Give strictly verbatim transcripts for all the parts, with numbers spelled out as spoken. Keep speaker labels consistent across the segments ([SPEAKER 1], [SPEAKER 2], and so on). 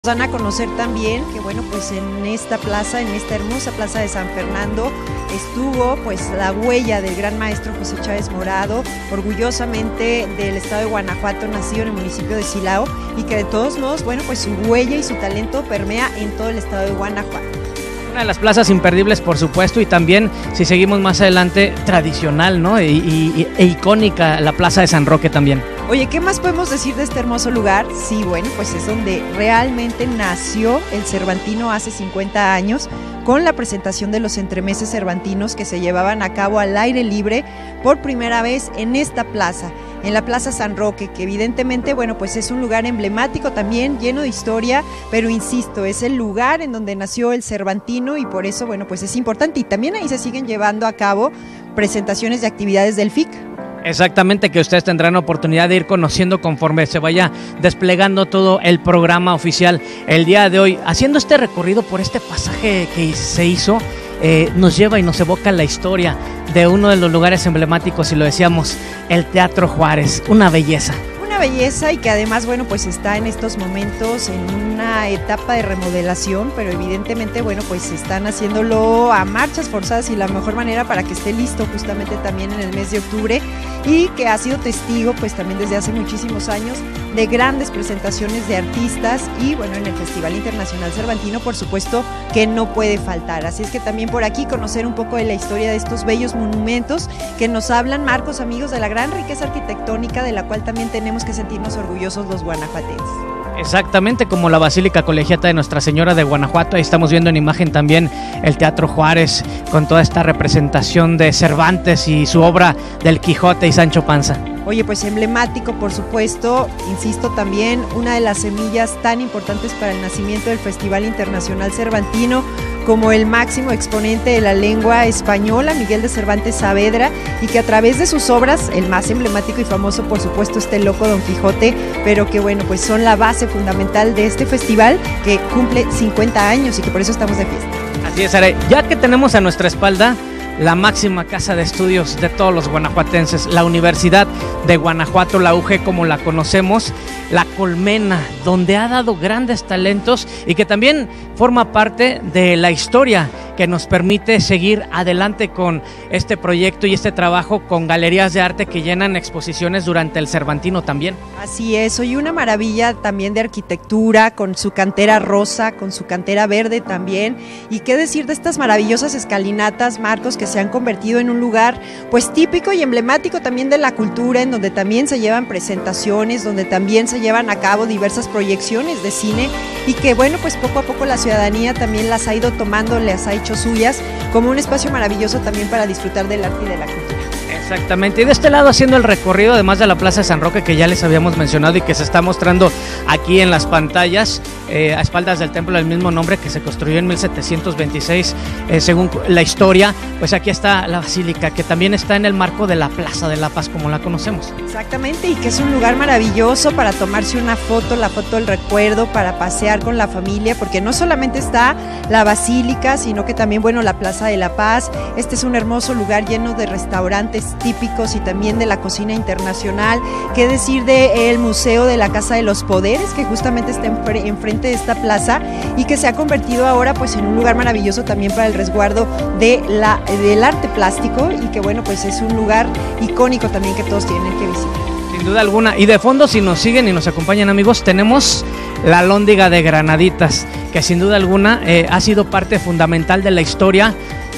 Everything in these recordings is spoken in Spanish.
[SPEAKER 1] Dan a conocer también que bueno, pues en esta plaza, en esta hermosa plaza de San Fernando, estuvo pues la huella del gran maestro José Chávez Morado, orgullosamente del estado de Guanajuato, nacido en el municipio de Silao, y que de todos modos, bueno, pues su huella y su talento permea en todo el estado de Guanajuato.
[SPEAKER 2] Una de las plazas imperdibles, por supuesto, y también, si seguimos más adelante, tradicional, ¿no? Y, y, e icónica, la Plaza de San Roque también.
[SPEAKER 1] Oye, ¿qué más podemos decir de este hermoso lugar? Sí, bueno, pues es donde realmente nació el Cervantino hace cincuenta años, con la presentación de los entremeses cervantinos que se llevaban a cabo al aire libre por primera vez en esta plaza, en la Plaza San Roque, que evidentemente, bueno, pues es un lugar emblemático también, lleno de historia, pero insisto, es el lugar en donde nació el Cervantino y por eso, bueno, pues es importante, y también ahí se siguen llevando a cabo presentaciones de actividades del F I C.
[SPEAKER 2] Exactamente, que ustedes tendrán oportunidad de ir conociendo conforme se vaya desplegando todo el programa oficial el día de hoy. Haciendo este recorrido por este pasaje que se hizo, eh, nos lleva y nos evoca la historia de uno de los lugares emblemáticos, y lo decíamos, el Teatro Juárez, una belleza.
[SPEAKER 1] Una belleza, y que además, bueno, pues está en estos momentos en una etapa de remodelación, pero evidentemente, bueno, pues están haciéndolo a marchas forzadas y la mejor manera para que esté listo justamente también en el mes de octubre, y que ha sido testigo pues también desde hace muchísimos años de grandes presentaciones de artistas, y bueno, en el Festival Internacional Cervantino por supuesto que no puede faltar. Así es que también por aquí conocer un poco de la historia de estos bellos monumentos que nos hablan, Marcos, amigos, de la gran riqueza arquitectónica de la cual también tenemos que sentirnos orgullosos los guanajuatenses.
[SPEAKER 2] Exactamente, como la Basílica Colegiata de Nuestra Señora de Guanajuato. Ahí estamos viendo en imagen también el Teatro Juárez, con toda esta representación de Cervantes y su obra del Quijote y Sancho Panza.
[SPEAKER 1] Oye, pues emblemático, por supuesto, insisto, también una de las semillas tan importantes para el nacimiento del Festival Internacional Cervantino, como el máximo exponente de la lengua española, Miguel de Cervantes Saavedra, y que a través de sus obras, el más emblemático y famoso, por supuesto, este loco Don Quijote, pero que bueno, pues son la base fundamental de este festival que cumple cincuenta años y que por eso estamos de fiesta.
[SPEAKER 2] Así es, Are. Ya que tenemos a nuestra espalda la máxima casa de estudios de todos los guanajuatenses, la Universidad de Guanajuato, la U G como la conocemos, la colmena, donde ha dado grandes talentos y que también forma parte de la historia que nos permite seguir adelante con este proyecto y este trabajo, con galerías de arte que llenan exposiciones durante el Cervantino también.
[SPEAKER 1] Así es, hoy una maravilla también de arquitectura, con su cantera rosa, con su cantera verde también, y qué decir de estas maravillosas escalinatas, Marcos, que se han convertido en un lugar pues típico y emblemático también de la cultura, en donde también se llevan presentaciones, donde también se llevan a cabo diversas proyecciones de cine, y que bueno, pues poco a poco la ciudadanía también las ha ido tomando, las ha hecho suyas, como un espacio maravilloso también para disfrutar del arte y de la cultura.
[SPEAKER 2] Exactamente, y de este lado haciendo el recorrido, además de la Plaza de San Roque que ya les habíamos mencionado y que se está mostrando aquí en las pantallas, eh, a espaldas del templo del mismo nombre que se construyó en mil setecientos veintiséis, eh, según la historia, pues aquí está la Basílica, que también está en el marco de la Plaza de la Paz como la conocemos.
[SPEAKER 1] Exactamente, y que es un lugar maravilloso para tomarse una foto, la foto del recuerdo, para pasear con la familia, porque no solamente está la Basílica, sino que también, bueno, la Plaza de la Paz. Este es un hermoso lugar lleno de restaurantes típicos y también de la cocina internacional. Qué decir del Museo de la Casa de los Poderes, que justamente está enfrente de esta plaza y que se ha convertido ahora pues en un lugar maravilloso también para el resguardo de la, del arte plástico, y que bueno, pues es un lugar icónico también que todos tienen que visitar.
[SPEAKER 2] Sin duda alguna, y de fondo, si nos siguen y nos acompañan, amigos, tenemos la Alhóndiga de Granaditas, que sin duda alguna eh, ha sido parte fundamental de la historia.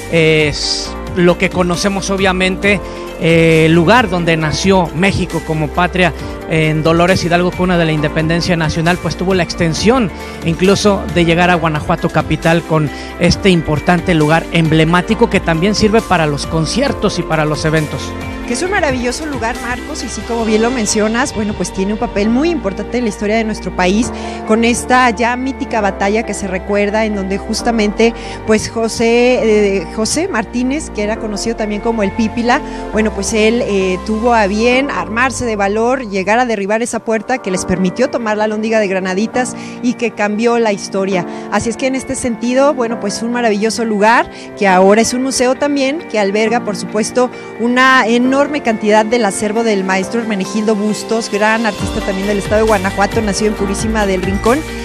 [SPEAKER 2] Es lo que conocemos obviamente, el eh, lugar donde nació México como patria, en Dolores Hidalgo, cuna de la independencia nacional, pues tuvo la extensión incluso de llegar a Guanajuato capital, con este importante lugar emblemático que también sirve para los conciertos y para los eventos.
[SPEAKER 1] Que es un maravilloso lugar, Marcos, y sí, como bien lo mencionas, bueno, pues tiene un papel muy importante en la historia de nuestro país, con esta ya mítica batalla que se recuerda, en donde justamente pues José, eh, José Martínez, que era conocido también como el Pípila, bueno, pues él eh, tuvo a bien armarse de valor, llegar a derribar esa puerta que les permitió tomar la Alhóndiga de Granaditas y que cambió la historia. Así es que en este sentido, bueno, pues un maravilloso lugar, que ahora es un museo también, que alberga, por supuesto, una enorme enorme cantidad del acervo del maestro Hermenegildo Bustos, gran artista también del estado de Guanajuato, nacido en Purísima del Rincón,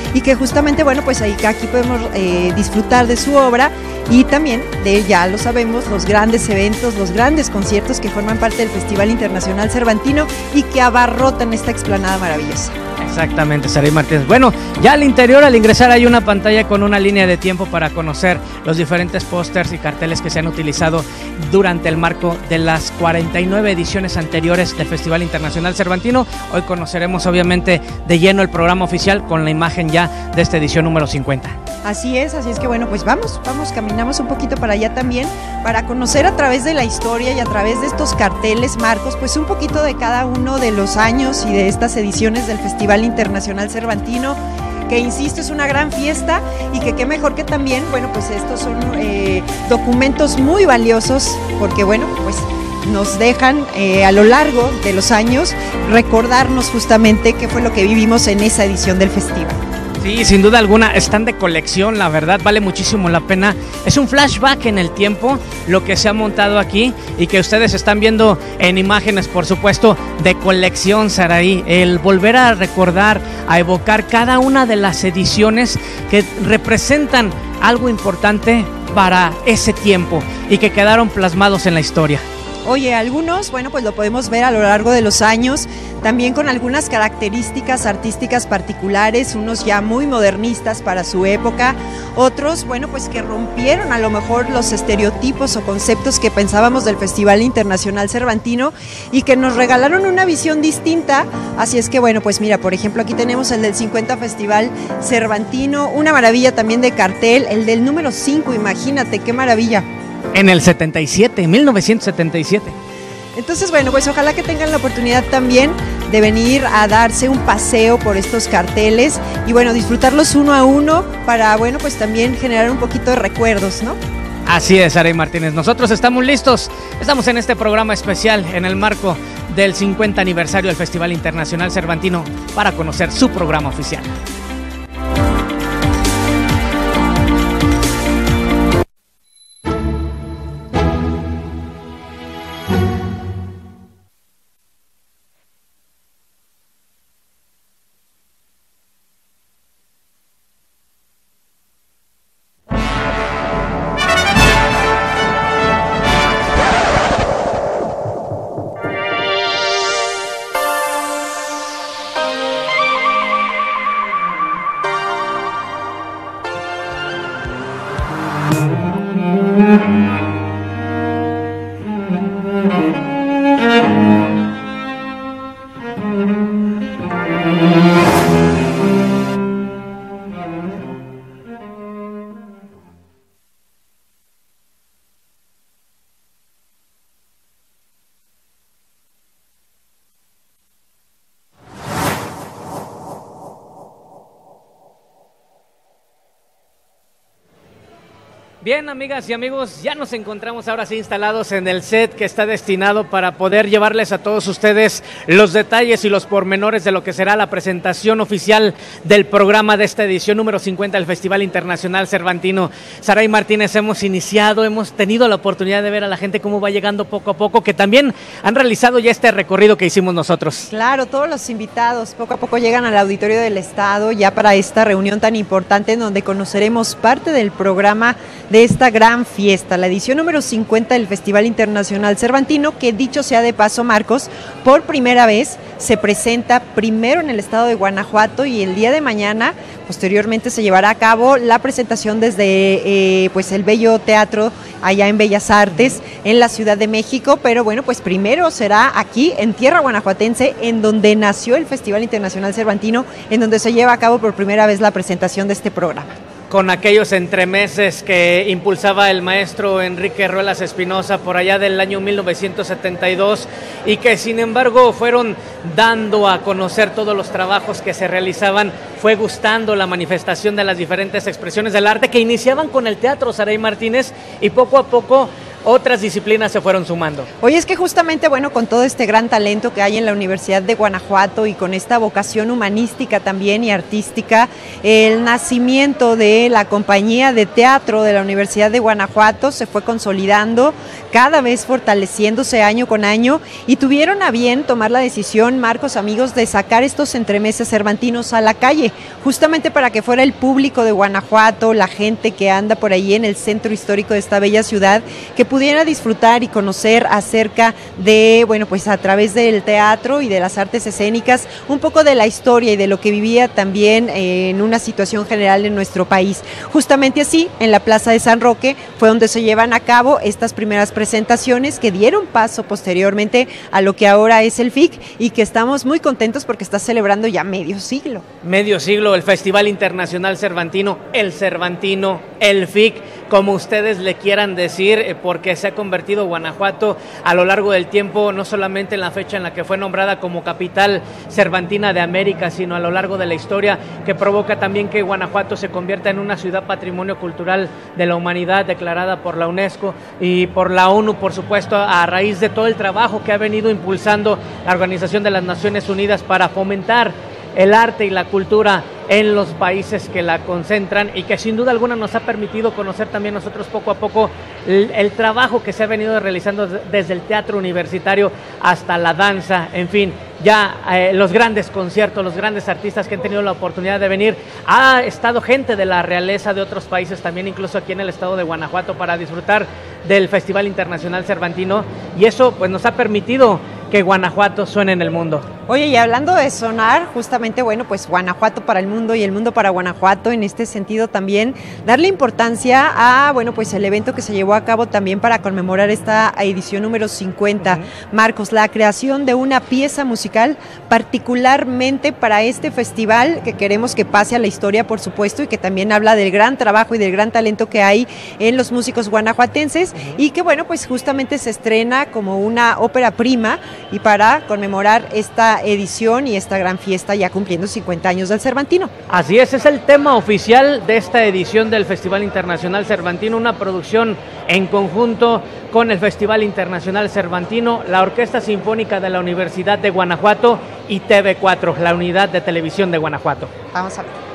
[SPEAKER 1] y que justamente, bueno, pues ahí, aquí podemos eh, disfrutar de su obra y también de, ya lo sabemos, los grandes eventos, los grandes conciertos que forman parte del Festival Internacional Cervantino y que abarrotan esta explanada maravillosa.
[SPEAKER 2] Exactamente, Saray Martínez. Bueno, ya al interior, al ingresar, hay una pantalla con una línea de tiempo para conocer los diferentes pósters y carteles que se han utilizado durante el marco de las cuarenta y nueve ediciones anteriores del Festival Internacional Cervantino. Hoy conoceremos obviamente de lleno el programa oficial con la imagen ya de esta edición número cincuenta.
[SPEAKER 1] Así es, así es que bueno, pues vamos, vamos, caminamos un poquito para allá también, para conocer a través de la historia y a través de estos carteles, Marcos, pues un poquito de cada uno de los años y de estas ediciones del Festival Internacional Cervantino, que insisto, es una gran fiesta y que qué mejor que también, bueno, pues estos son eh, documentos muy valiosos, porque bueno, pues nos dejan eh, a lo largo de los años recordarnos justamente qué fue lo que vivimos en esa edición del festival.
[SPEAKER 2] Sí, sin duda alguna, están de colección, la verdad, vale muchísimo la pena. Es un flashback en el tiempo, lo que se ha montado aquí y que ustedes están viendo en imágenes, por supuesto, de colección, Saraí. El volver a recordar, a evocar cada una de las ediciones que representan algo importante para ese tiempo y que quedaron plasmados en la historia.
[SPEAKER 1] Oye, algunos, bueno, pues lo podemos ver a lo largo de los años, también con algunas características artísticas particulares, unos ya muy modernistas para su época, otros, bueno, pues que rompieron a lo mejor los estereotipos o conceptos que pensábamos del Festival Internacional Cervantino y que nos regalaron una visión distinta. Así es que, bueno, pues mira, por ejemplo, aquí tenemos el del cincuenta Festival Cervantino, una maravilla también de cartel, el del número cinco, imagínate, qué maravilla.
[SPEAKER 2] En el setenta y siete, mil novecientos setenta y siete.
[SPEAKER 1] Entonces, bueno, pues ojalá que tengan la oportunidad también de venir a darse un paseo por estos carteles y, bueno, disfrutarlos uno a uno para, bueno, pues también generar un poquito de recuerdos, ¿no?
[SPEAKER 2] Así es, Saray Martínez. Nosotros estamos listos. Estamos en este programa especial en el marco del cincuenta aniversario del Festival Internacional Cervantino para conocer su programa oficial. Bien, amigas y amigos, ya nos encontramos ahora sí instalados en el set que está destinado para poder llevarles a todos ustedes los detalles y los pormenores de lo que será la presentación oficial del programa de esta edición número cincuenta del Festival Internacional Cervantino. Saray Martínez, hemos iniciado, hemos tenido la oportunidad de ver a la gente cómo va llegando poco a poco, que también han realizado ya este recorrido que hicimos nosotros.
[SPEAKER 1] Claro, todos los invitados poco a poco llegan al auditorio del Estado ya para esta reunión tan importante en donde conoceremos parte del programa de esta gran fiesta, la edición número cincuenta del Festival Internacional Cervantino, que dicho sea de paso, Marcos, por primera vez se presenta primero en el estado de Guanajuato y el día de mañana, posteriormente se llevará a cabo la presentación desde eh, pues el Bello Teatro allá en Bellas Artes, en la Ciudad de México, pero bueno, pues primero será aquí en tierra guanajuatense, en donde nació el Festival Internacional Cervantino, en donde se lleva a cabo por primera vez la presentación de este programa.
[SPEAKER 2] Con aquellos entremeses que impulsaba el maestro Enrique Ruelas Espinosa por allá del año mil novecientos setenta y dos y que sin embargo fueron dando a conocer todos los trabajos que se realizaban, fue gustando la manifestación de las diferentes expresiones del arte que iniciaban con el teatro, Saray Martínez, y poco a poco otras disciplinas se fueron sumando.
[SPEAKER 1] Oye, es que justamente, bueno, con todo este gran talento que hay en la Universidad de Guanajuato y con esta vocación humanística también y artística, el nacimiento de la compañía de teatro de la Universidad de Guanajuato se fue consolidando cada vez fortaleciéndose año con año, y tuvieron a bien tomar la decisión, Marcos, amigos, de sacar estos entremeses cervantinos a la calle, justamente para que fuera el público de Guanajuato, la gente que anda por ahí en el centro histórico de esta bella ciudad, que pudiera disfrutar y conocer acerca de, bueno, pues a través del teatro y de las artes escénicas, un poco de la historia y de lo que vivía también eh, en una situación general en nuestro país. Justamente así, en la Plaza de San Roque, fue donde se llevan a cabo estas primeras presentaciones que dieron paso posteriormente a lo que ahora es el F I C, y que estamos muy contentos porque está celebrando ya medio siglo.
[SPEAKER 2] Medio siglo, el Festival Internacional Cervantino, el Cervantino, el F I C, como ustedes le quieran decir, porque se ha convertido Guanajuato a lo largo del tiempo, no solamente en la fecha en la que fue nombrada como capital cervantina de América, sino a lo largo de la historia, que provoca también que Guanajuato se convierta en una ciudad patrimonio cultural de la humanidad, declarada por la UNESCO y por la ONU, por supuesto, a raíz de todo el trabajo que ha venido impulsando la Organización de las Naciones Unidas para fomentar el arte y la cultura en los países que la concentran, y que sin duda alguna nos ha permitido conocer también nosotros poco a poco el, el trabajo que se ha venido realizando desde el teatro universitario hasta la danza, en fin, ya eh, los grandes conciertos, los grandes artistas que han tenido la oportunidad de venir. Ha estado gente de la realeza de otros países también, incluso aquí en el estado de Guanajuato, para disfrutar del Festival Internacional Cervantino, y eso pues nos ha permitido que Guanajuato suene en el mundo.
[SPEAKER 1] Oye, y hablando de sonar, justamente, bueno, pues Guanajuato para el mundo y el mundo para Guanajuato, en este sentido también, darle importancia a, bueno, pues el evento que se llevó a cabo también para conmemorar esta edición número cincuenta. Uh-huh. Marcos, la creación de una pieza musical particularmente para este festival, que queremos que pase a la historia, por supuesto, y que también habla del gran trabajo y del gran talento que hay en los músicos guanajuatenses, uh-huh. y que, bueno, pues justamente se estrena como una ópera prima, y para conmemorar esta edición y esta gran fiesta, ya cumpliendo cincuenta años del Cervantino.
[SPEAKER 2] Así es, es el tema oficial de esta edición del Festival Internacional Cervantino, una producción en conjunto con el Festival Internacional Cervantino, la Orquesta Sinfónica de la Universidad de Guanajuato y T V cuatro, la unidad de televisión de Guanajuato.
[SPEAKER 1] Vamos a ver.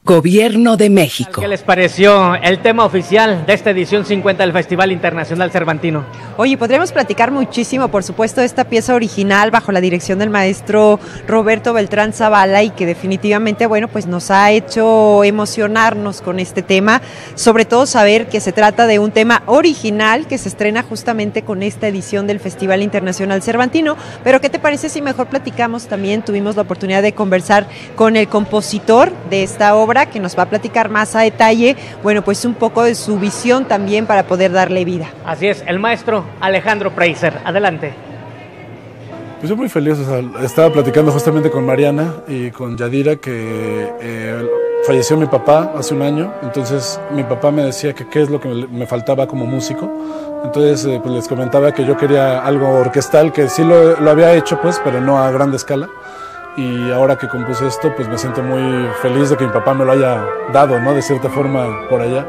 [SPEAKER 3] Gobierno de México.
[SPEAKER 2] ¿Qué les pareció el tema oficial de esta edición cincuenta del Festival Internacional Cervantino?
[SPEAKER 1] Oye, podríamos platicar muchísimo, por supuesto, de esta pieza original bajo la dirección del maestro Roberto Beltrán Zavala y que definitivamente, bueno, pues nos ha hecho emocionarnos con este tema, sobre todo saber que se trata de un tema original que se estrena justamente con esta edición del Festival Internacional Cervantino. Pero ¿qué te parece si mejor platicamos también? Tuvimos la oportunidad de conversar con el compositor de esta obra, que nos va a platicar más a detalle, bueno, pues un poco de su visión también para poder darle vida.
[SPEAKER 2] Así es, el maestro Alejandro Preiser. Adelante.
[SPEAKER 4] Pues yo muy feliz, o sea, estaba platicando justamente con Mariana y con Yadira que eh, falleció mi papá hace un año, entonces mi papá me decía que qué es lo que me faltaba como músico, entonces eh, pues les comentaba que yo quería algo orquestal, que sí lo, lo había hecho pues, pero no a gran escala. Y ahora que compuse esto, pues me siento muy feliz de que mi papá me lo haya dado, ¿no? De cierta forma por allá.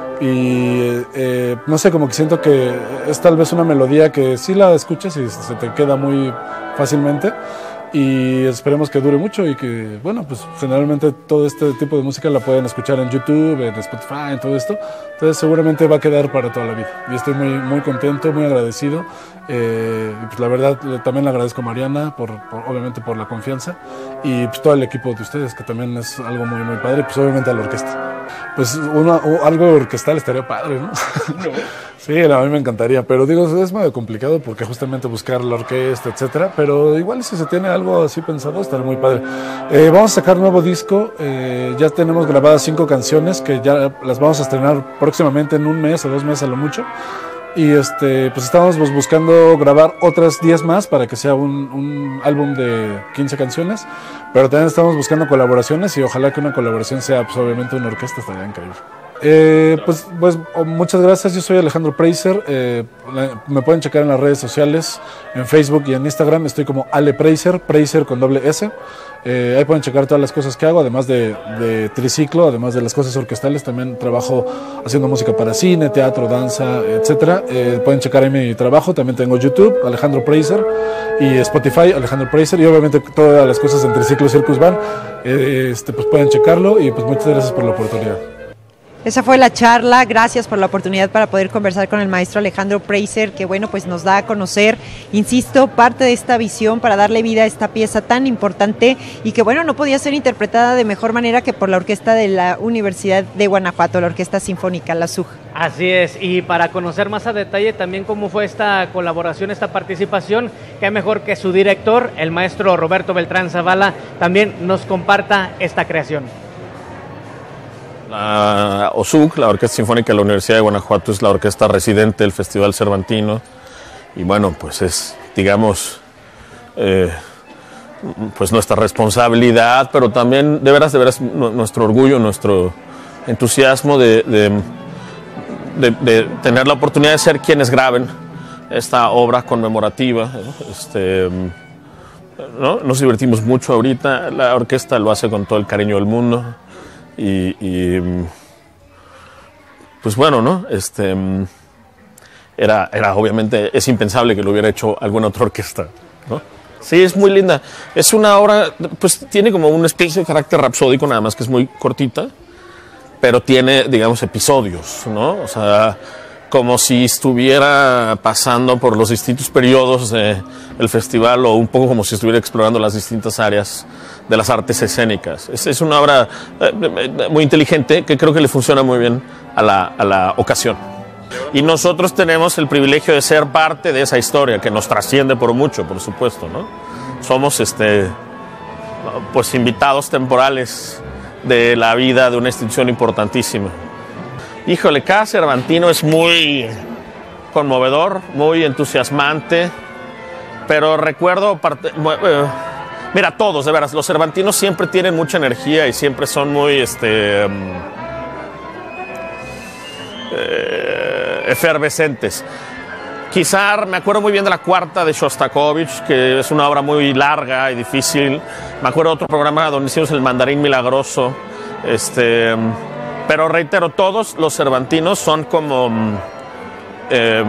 [SPEAKER 4] Y eh, no sé, como que siento que es tal vez una melodía que sí la escuchas y se te queda muy fácilmente. Y esperemos que dure mucho y que, bueno, pues generalmente todo este tipo de música la pueden escuchar en YouTube, en Spotify, en todo esto. Entonces seguramente va a quedar para toda la vida. Y estoy muy, muy contento, muy agradecido. Eh, y pues la verdad también le agradezco a Mariana, por, por, obviamente por la confianza. Y pues todo el equipo de ustedes, que también es algo muy, muy padre. Y pues obviamente a la orquesta. Pues una, algo orquestal estaría padre, ¿no? Sí, a mí me encantaría, pero digo, es medio complicado porque justamente buscar la orquesta, etcétera, pero igual si se tiene algo así pensado, estaría muy padre. Eh, vamos a sacar nuevo disco, eh, ya tenemos grabadas cinco canciones que ya las vamos a estrenar próximamente en un mes o dos meses a lo mucho. Y este, pues estamos buscando grabar otras diez más para que sea un, un álbum de quince canciones, pero también estamos buscando colaboraciones y ojalá que una colaboración sea pues obviamente una orquesta, estaría increíble. Eh, pues, pues muchas gracias, yo soy Alejandro Preiser, eh, me pueden checar en las redes sociales, en Facebook y en Instagram, estoy como Ale Preiser, Preiser con doble S. Eh, ahí pueden checar todas las cosas que hago, además de, de triciclo, además de las cosas orquestales, también trabajo haciendo música para cine, teatro, danza, etcétera. Eh, pueden checar ahí mi trabajo, también tengo YouTube, Alejandro Preiser, y Spotify, Alejandro Preiser, y obviamente todas las cosas en Triciclo Circus Van, eh, este, pues pueden checarlo, y pues muchas gracias por la oportunidad.
[SPEAKER 1] Esa fue la charla, gracias por la oportunidad para poder conversar con el maestro Alejandro Preiser, que bueno, pues nos da a conocer, insisto, parte de esta visión para darle vida a esta pieza tan importante y que bueno, no podía ser interpretada de mejor manera que por la orquesta de la Universidad de Guanajuato, la Orquesta Sinfónica, la S U G.
[SPEAKER 2] Así es, y para conocer más a detalle también cómo fue esta colaboración, esta participación, qué mejor que su director, el maestro Roberto Beltrán Zavala, también nos comparta esta creación.
[SPEAKER 5] La O S U G, la Orquesta Sinfónica de la Universidad de Guanajuato, es la orquesta residente del Festival Cervantino y bueno, pues es, digamos, eh, pues nuestra responsabilidad, pero también de veras, de veras nuestro orgullo, nuestro entusiasmo de, de, de, de tener la oportunidad de ser quienes graben esta obra conmemorativa. Este, ¿no? Nos divertimos mucho ahorita, la orquesta lo hace con todo el cariño del mundo. Y, y pues bueno, ¿no? Este, era, era obviamente, es impensable que lo hubiera hecho alguna otra orquesta, ¿no? Sí, es muy linda. Es una obra, pues tiene como una especie de carácter rapsódico, nada más que es muy cortita, pero tiene, digamos, episodios, ¿no? O sea, como si estuviera pasando por los distintos periodos del festival o un poco como si estuviera explorando las distintas áreas de las artes escénicas. Es, es una obra eh, muy inteligente que creo que le funciona muy bien a la, a la ocasión. Y nosotros tenemos el privilegio de ser parte de esa historia que nos trasciende por mucho, por supuesto, ¿no? Somos este, pues, invitados temporales de la vida de una institución importantísima. Híjole, cada cervantino es muy conmovedor, muy entusiasmante, pero recuerdo, parte, eh, mira, todos, de veras, los cervantinos siempre tienen mucha energía y siempre son muy este, eh, efervescentes. Quizá me acuerdo muy bien de la cuarta de Shostakovich, que es una obra muy larga y difícil. Me acuerdo de otro programa donde hicimos El Mandarín Milagroso. Este... Pero reitero, todos los cervantinos son como... Eh,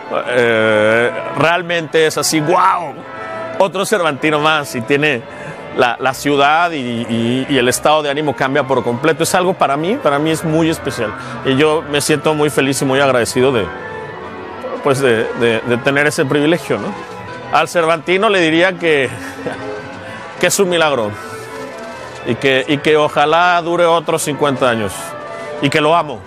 [SPEAKER 5] eh, realmente es así, wow, otro cervantino más y tiene la, la ciudad y, y, y el estado de ánimo cambia por completo. Es algo para mí, para mí es muy especial. Y yo me siento muy feliz y muy agradecido de, pues de, de, de tener ese privilegio, ¿no? Al Cervantino le diría que, que es un milagro y que, y que ojalá dure otros cincuenta años y que lo amo.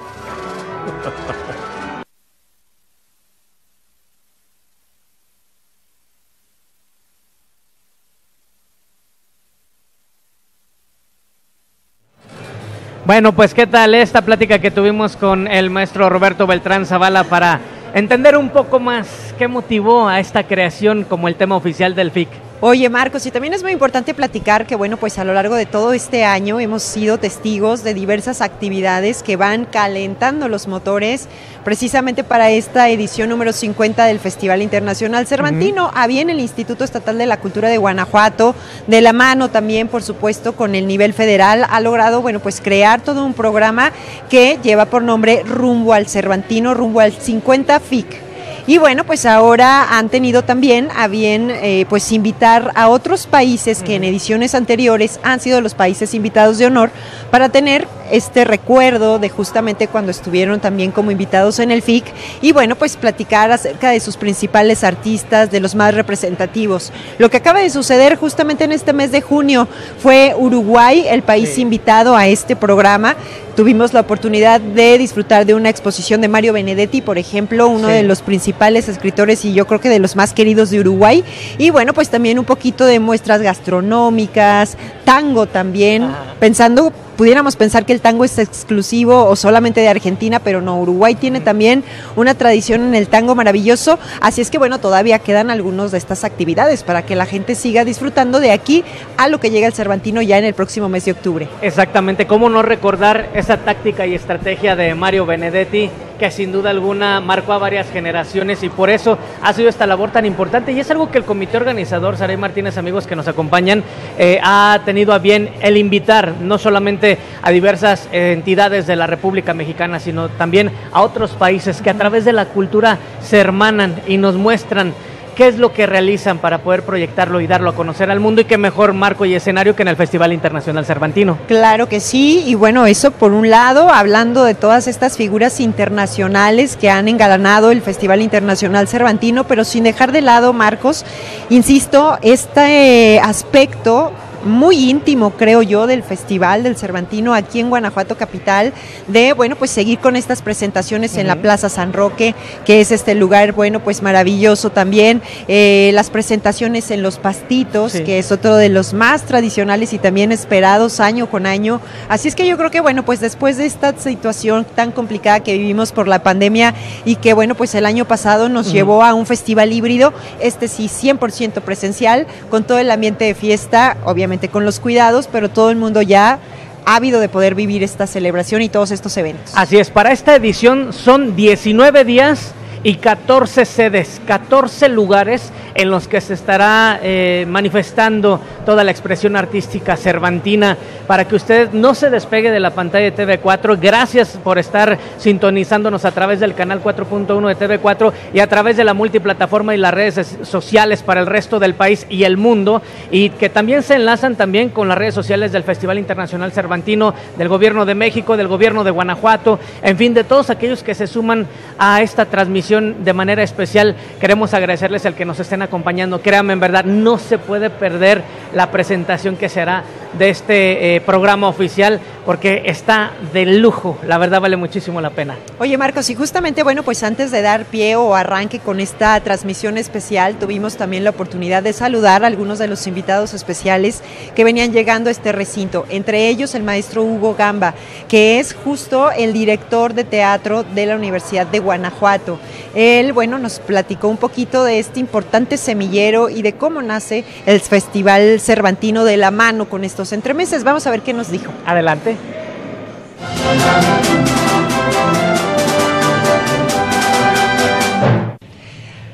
[SPEAKER 2] Bueno, pues qué tal esta plática que tuvimos con el maestro Roberto Beltrán Zavala para entender un poco más qué motivó a esta creación como el tema oficial del F I C.
[SPEAKER 1] Oye, Marcos, y también es muy importante platicar que, bueno, pues a lo largo de todo este año hemos sido testigos de diversas actividades que van calentando los motores precisamente para esta edición número cincuenta del Festival Internacional Cervantino. Uh-huh. Había en el Instituto Estatal de la Cultura de Guanajuato, de la mano también, por supuesto, con el nivel federal, ha logrado, bueno, pues crear todo un programa que lleva por nombre Rumbo al Cervantino, Rumbo al cincuenta F I C. Y bueno, pues ahora han tenido también a bien eh, pues invitar a otros países que en ediciones anteriores han sido los países invitados de honor para tener este recuerdo de justamente cuando estuvieron también como invitados en el F I C y bueno, pues platicar acerca de sus principales artistas, de los más representativos. Lo que acaba de suceder justamente en este mes de junio fue Uruguay, el país sí. invitado a este programa. Tuvimos la oportunidad de disfrutar de una exposición de Mario Benedetti, por ejemplo, uno sí. de los principales escritores y yo creo que de los más queridos de Uruguay. Y bueno, pues también un poquito de muestras gastronómicas, tango también, ah. pensando... Pudiéramos pensar que el tango es exclusivo o solamente de Argentina, pero no, Uruguay tiene también una tradición en el tango maravilloso, así es que bueno, todavía quedan algunos de estas actividades para que la gente siga disfrutando de aquí a lo que llega el Cervantino ya en el próximo mes de octubre.
[SPEAKER 2] Exactamente, cómo no recordar esa táctica y estrategia de Mario Benedetti, que sin duda alguna marcó a varias generaciones y por eso ha sido esta labor tan importante y es algo que el comité organizador, Saray Martínez, amigos que nos acompañan, eh, ha tenido a bien el invitar, no solamente a diversas eh, entidades de la República Mexicana, sino también a otros países que a través de la cultura se hermanan y nos muestran qué es lo que realizan para poder proyectarlo y darlo a conocer al mundo y qué mejor marco y escenario que en el Festival Internacional Cervantino.
[SPEAKER 1] Claro que sí, y bueno, eso por un lado, hablando de todas estas figuras internacionales que han engalanado el Festival Internacional Cervantino, pero sin dejar de lado, Marcos, insisto, este eh, aspecto muy íntimo, creo yo, del Festival del Cervantino aquí en Guanajuato capital, de, bueno, pues seguir con estas presentaciones uh-huh. en la Plaza San Roque, que es este lugar, bueno, pues maravilloso también, eh, las presentaciones en Los Pastitos, sí. que es otro de los más tradicionales y también esperados año con año, así es que yo creo que, bueno, pues después de esta situación tan complicada que vivimos por la pandemia y que, bueno, pues el año pasado nos uh-huh. llevó a un festival híbrido, este sí cien por ciento presencial, con todo el ambiente de fiesta, obviamente con los cuidados, pero todo el mundo ya ávido de poder vivir esta celebración y todos estos eventos.
[SPEAKER 2] Así es, para esta edición son diecinueve días y catorce sedes, catorce lugares en los que se estará eh, manifestando toda la expresión artística cervantina, para que usted no se despegue de la pantalla de T V cuatro. Gracias por estar sintonizándonos a través del canal cuatro punto uno de T V cuatro y a través de la multiplataforma y las redes sociales para el resto del país y el mundo, y que también se enlazan también con las redes sociales del Festival Internacional Cervantino, del Gobierno de México, del Gobierno de Guanajuato, en fin, de todos aquellos que se suman a esta transmisión de manera especial. Queremos agradecerles el que nos estén acompañando. Créanme, en verdad, no se puede perder la presentación que se hará de este eh, programa oficial, porque está de lujo, la verdad vale muchísimo la pena.
[SPEAKER 1] Oye, Marcos, y justamente, bueno, pues antes de dar pie o arranque con esta transmisión especial, tuvimos también la oportunidad de saludar a algunos de los invitados especiales que venían llegando a este recinto, entre ellos el maestro Hugo Gamba, que es justo el director de teatro de la Universidad de Guanajuato. Él, bueno, nos platicó un poquito de este importante semillero y de cómo nace el Festival Cervantino de la mano con estos entremeses. Vamos a ver qué nos dijo.
[SPEAKER 2] Adelante.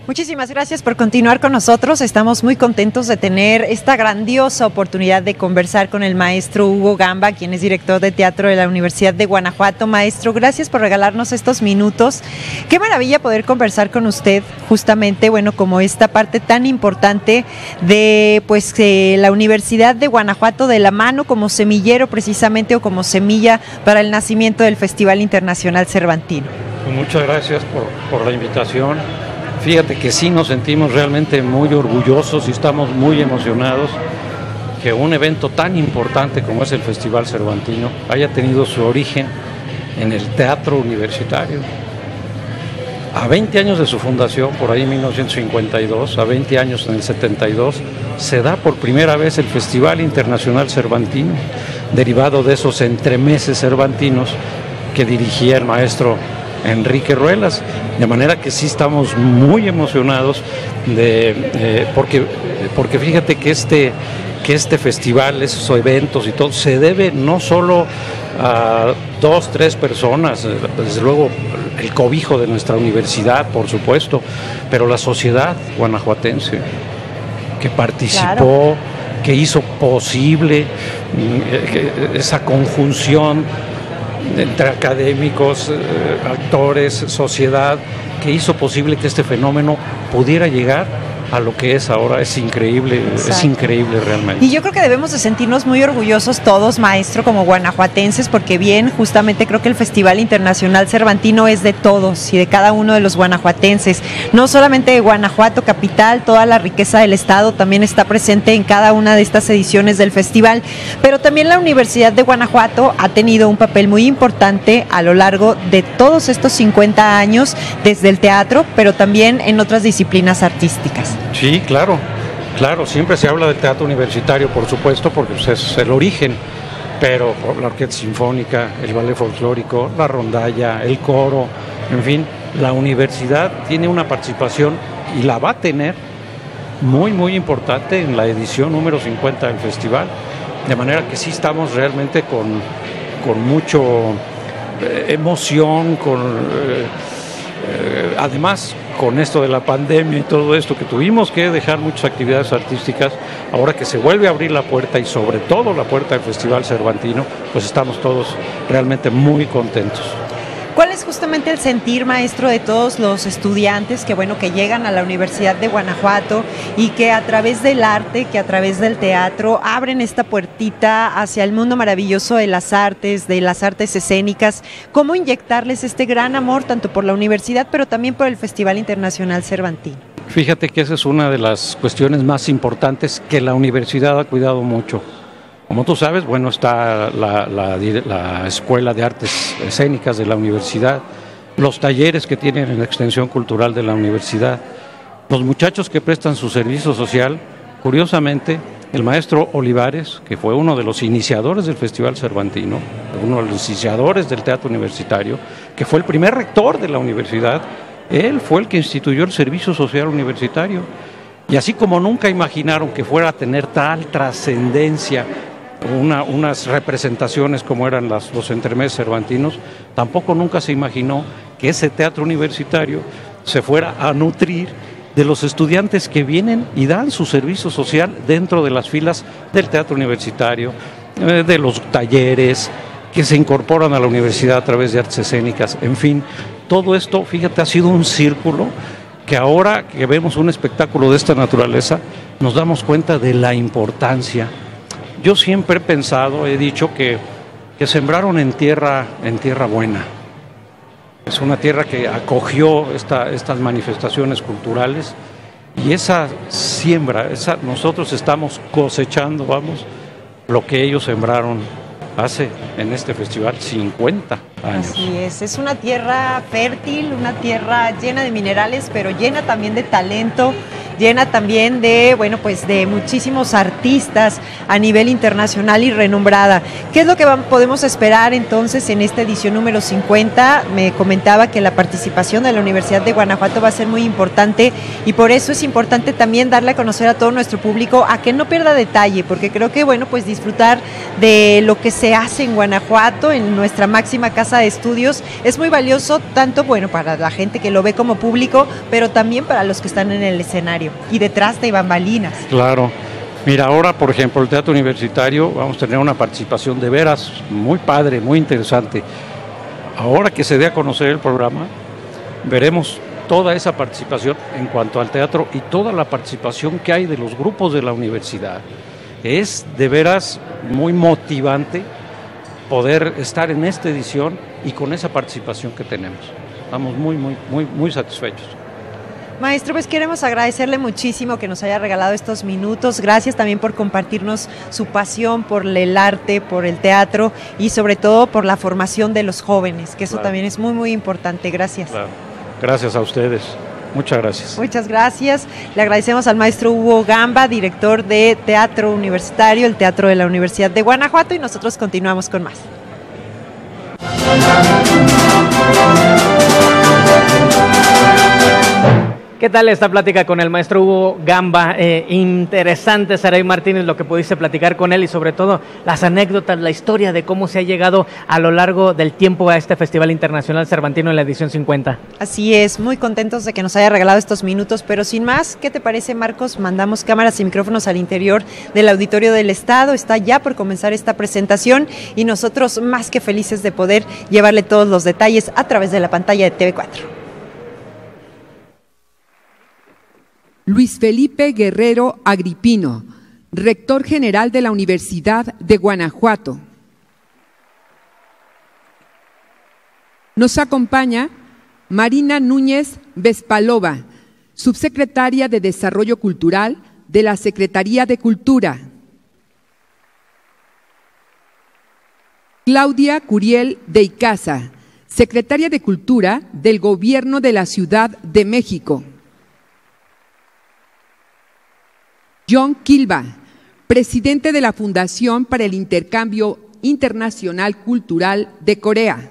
[SPEAKER 1] Muchísimas gracias por continuar con nosotros. Estamos muy contentos de tener esta grandiosa oportunidad de conversar con el maestro Hugo Gamba, quien es director de teatro de la Universidad de Guanajuato. Maestro, gracias por regalarnos estos minutos. Qué maravilla poder conversar con usted justamente, bueno, como esta parte tan importante de pues eh, la Universidad de Guanajuato de la mano como semillero precisamente o como semilla para el nacimiento del Festival Internacional Cervantino.
[SPEAKER 3] Muchas gracias por, por la invitación. Fíjate que sí nos sentimos realmente muy orgullosos y estamos muy emocionados que un evento tan importante como es el Festival Cervantino haya tenido su origen en el teatro universitario. A veinte años de su fundación, por ahí en mil novecientos cincuenta y dos, a veinte años en el setenta y dos, se da por primera vez el Festival Internacional Cervantino, derivado de esos entremeses cervantinos que dirigía el maestro Enrique Ruelas, de manera que sí estamos muy emocionados de, eh, porque, porque fíjate que este, que este festival, esos eventos y todo, se debe no solo a dos, tres personas, desde luego el cobijo de nuestra universidad, por supuesto, pero la sociedad guanajuatense que participó, claro, que hizo posible eh, esa conjunción entre académicos, eh, actores, sociedad, que hizo posible que este fenómeno pudiera llegar a lo que es ahora. Es increíble, exacto, es increíble realmente.
[SPEAKER 1] Y yo creo que debemos de sentirnos muy orgullosos todos, maestro, como guanajuatenses, porque bien, justamente creo que el Festival Internacional Cervantino es de todos y de cada uno de los guanajuatenses, no solamente de Guanajuato capital, toda la riqueza del estado también está presente en cada una de estas ediciones del festival, pero también la Universidad de Guanajuato ha tenido un papel muy importante a lo largo de todos estos cincuenta años, desde el teatro, pero también en otras disciplinas artísticas.
[SPEAKER 3] Sí, claro, claro, siempre se habla del teatro universitario, por supuesto, porque pues, es el origen, pero la orquesta sinfónica, el ballet folclórico, la rondalla, el coro, en fin, la universidad tiene una participación y la va a tener muy, muy importante en la edición número cincuenta del festival, de manera que sí estamos realmente con, con mucho eh, emoción, con eh, eh, además con esto de la pandemia y todo esto, que tuvimos que dejar muchas actividades artísticas, ahora que se vuelve a abrir la puerta y sobre todo la puerta del Festival Cervantino, pues estamos todos realmente muy contentos.
[SPEAKER 1] ¿Cuál es justamente el sentir, maestro, de todos los estudiantes que, bueno, que llegan a la Universidad de Guanajuato y que a través del arte, que a través del teatro abren esta puertita hacia el mundo maravilloso de las artes, de las artes escénicas? ¿Cómo inyectarles este gran amor tanto por la universidad, pero también por el Festival Internacional Cervantino?
[SPEAKER 3] Fíjate que esa es una de las cuestiones más importantes que la universidad ha cuidado mucho. Como tú sabes, bueno, está la, la, la Escuela de Artes Escénicas de la universidad, los talleres que tienen en la extensión cultural de la universidad, los muchachos que prestan su servicio social. Curiosamente, el maestro Olivares, que fue uno de los iniciadores del Festival Cervantino, uno de los iniciadores del teatro universitario, que fue el primer rector de la universidad, él fue el que instituyó el servicio social universitario. Y así como nunca imaginaron que fuera a tener tal trascendencia Una, unas representaciones como eran las, los entremeses cervantinos, tampoco nunca se imaginó que ese teatro universitario se fuera a nutrir de los estudiantes que vienen y dan su servicio social dentro de las filas del teatro universitario, eh, de los talleres que se incorporan a la universidad a través de artes escénicas. En fin, todo esto, fíjate, ha sido un círculo que ahora que vemos un espectáculo de esta naturaleza nos damos cuenta de la importancia. Yo siempre he pensado, he dicho que, que sembraron en tierra, en tierra buena. Es una tierra que acogió esta, estas manifestaciones culturales y esa siembra, esa, nosotros estamos cosechando, vamos, lo que ellos sembraron hace en este festival cincuenta años.
[SPEAKER 1] Así es, es una tierra fértil, una tierra llena de minerales, pero llena también de talento llena también de, bueno, pues de muchísimos artistas a nivel internacional y renombrada. ¿Qué es lo que van, podemos esperar entonces en esta edición número cincuenta? Me comentaba que la participación de la Universidad de Guanajuato va a ser muy importante y por eso es importante también darle a conocer a todo nuestro público a que no pierda detalle, porque creo que, bueno, pues disfrutar de lo que se hace en Guanajuato, en nuestra máxima casa de estudios, es muy valioso, tanto, bueno, para la gente que lo ve como público, pero también para los que están en el escenario y detrás de bambalinas.
[SPEAKER 3] Claro. Mira, ahora, por ejemplo, el Teatro Universitario, vamos a tener una participación de veras muy padre, muy interesante. Ahora que se dé a conocer el programa, veremos toda esa participación en cuanto al teatro y toda la participación que hay de los grupos de la universidad. Es de veras muy motivante poder estar en esta edición y con esa participación que tenemos. Estamos muy, muy, muy, muy satisfechos.
[SPEAKER 1] Maestro, pues queremos agradecerle muchísimo que nos haya regalado estos minutos. Gracias también por compartirnos su pasión por el arte, por el teatro y sobre todo por la formación de los jóvenes, que eso claro. también es muy, muy importante. Gracias.
[SPEAKER 3] Claro. Gracias a ustedes. Muchas gracias.
[SPEAKER 1] Muchas gracias. Le agradecemos al maestro Hugo Gamba, director de Teatro Universitario, el Teatro de la Universidad de Guanajuato, y nosotros continuamos con más.
[SPEAKER 2] ¿Qué tal esta plática con el maestro Hugo Gamba? Eh, interesante, Saray Martínez, lo que pudiste platicar con él y sobre todo las anécdotas, la historia de cómo se ha llegado a lo largo del tiempo a este Festival Internacional Cervantino en la edición cincuenta.
[SPEAKER 1] Así es, muy contentos de que nos haya regalado estos minutos, pero sin más, ¿qué te parece, Marcos? Mandamos cámaras y micrófonos al interior del Auditorio del Estado, está ya por comenzar esta presentación y nosotros más que felices de poder llevarle todos los detalles a través de la pantalla de T V cuatro.
[SPEAKER 6] Luis Felipe Guerrero Agripino, rector general de la Universidad de Guanajuato. Nos acompaña Marina Núñez Vespalova, subsecretaria de Desarrollo Cultural de la Secretaría de Cultura. Claudia Curiel de Icaza, secretaria de Cultura del Gobierno de la Ciudad de México. John Kilba, presidente de la Fundación para el Intercambio Internacional Cultural de Corea.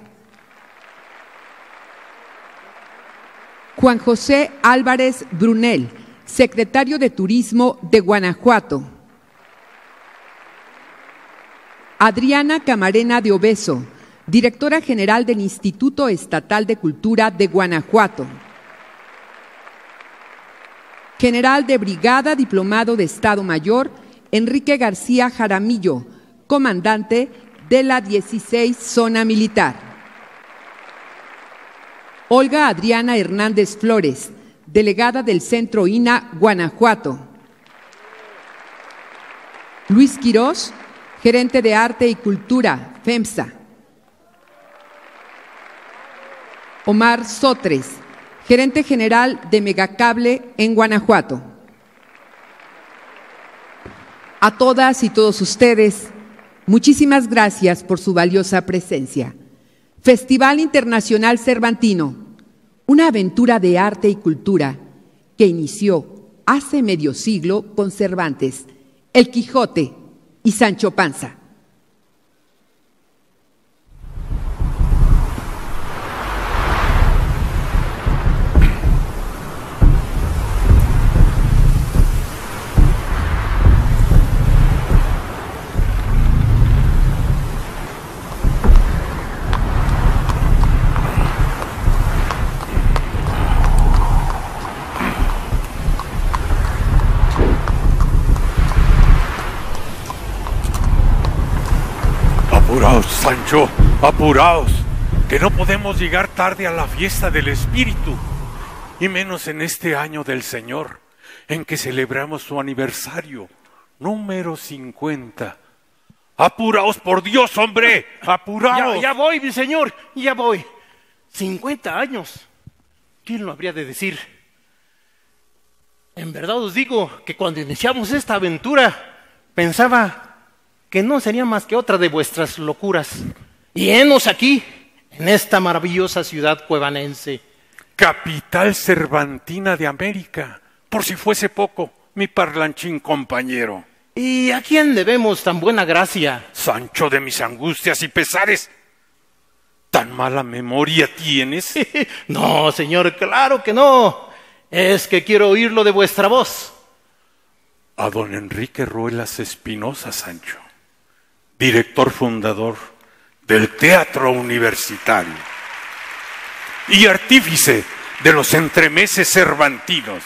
[SPEAKER 6] Juan José Álvarez Brunel, secretario de Turismo de Guanajuato. Adriana Camarena de Obeso, directora general del Instituto Estatal de Cultura de Guanajuato. General de Brigada, diplomado de Estado Mayor, Enrique García Jaramillo, comandante de la dieciséis Zona Militar. Olga Adriana Hernández Flores, delegada del Centro I N A Guanajuato. Luis Quirós, gerente de Arte y Cultura, FEMSA. Omar Sotres, gerente general de Megacable en Guanajuato. A todas y todos ustedes, muchísimas gracias por su valiosa presencia. Festival Internacional Cervantino, una aventura de arte y cultura que inició hace medio siglo con Cervantes, El Quijote y Sancho Panza.
[SPEAKER 7] Apuraos, Sancho, apuraos, que no podemos llegar tarde a la fiesta del Espíritu, y menos en este año del Señor, en que celebramos su aniversario, número cincuenta. Apuraos, por Dios, hombre, apuraos.
[SPEAKER 8] Ya, ya voy, mi señor, ya voy. cincuenta años, ¿quién lo habría de decir? En verdad os digo que cuando iniciamos esta aventura, pensaba que no sería más que otra de vuestras locuras. Y henos aquí, en esta maravillosa ciudad cuevanense.
[SPEAKER 7] Capital cervantina de América, Por si fuese poco, mi parlanchín compañero.
[SPEAKER 8] ¿Y a quién debemos tan buena gracia?
[SPEAKER 7] Sancho de mis angustias y pesares. ¿Tan mala memoria tienes?
[SPEAKER 8] No, señor, claro que no. Es que quiero oírlo de vuestra voz.
[SPEAKER 7] A don Enrique Ruelas Espinosa, Sancho, director fundador del Teatro Universitario y artífice de los entremeses cervantinos.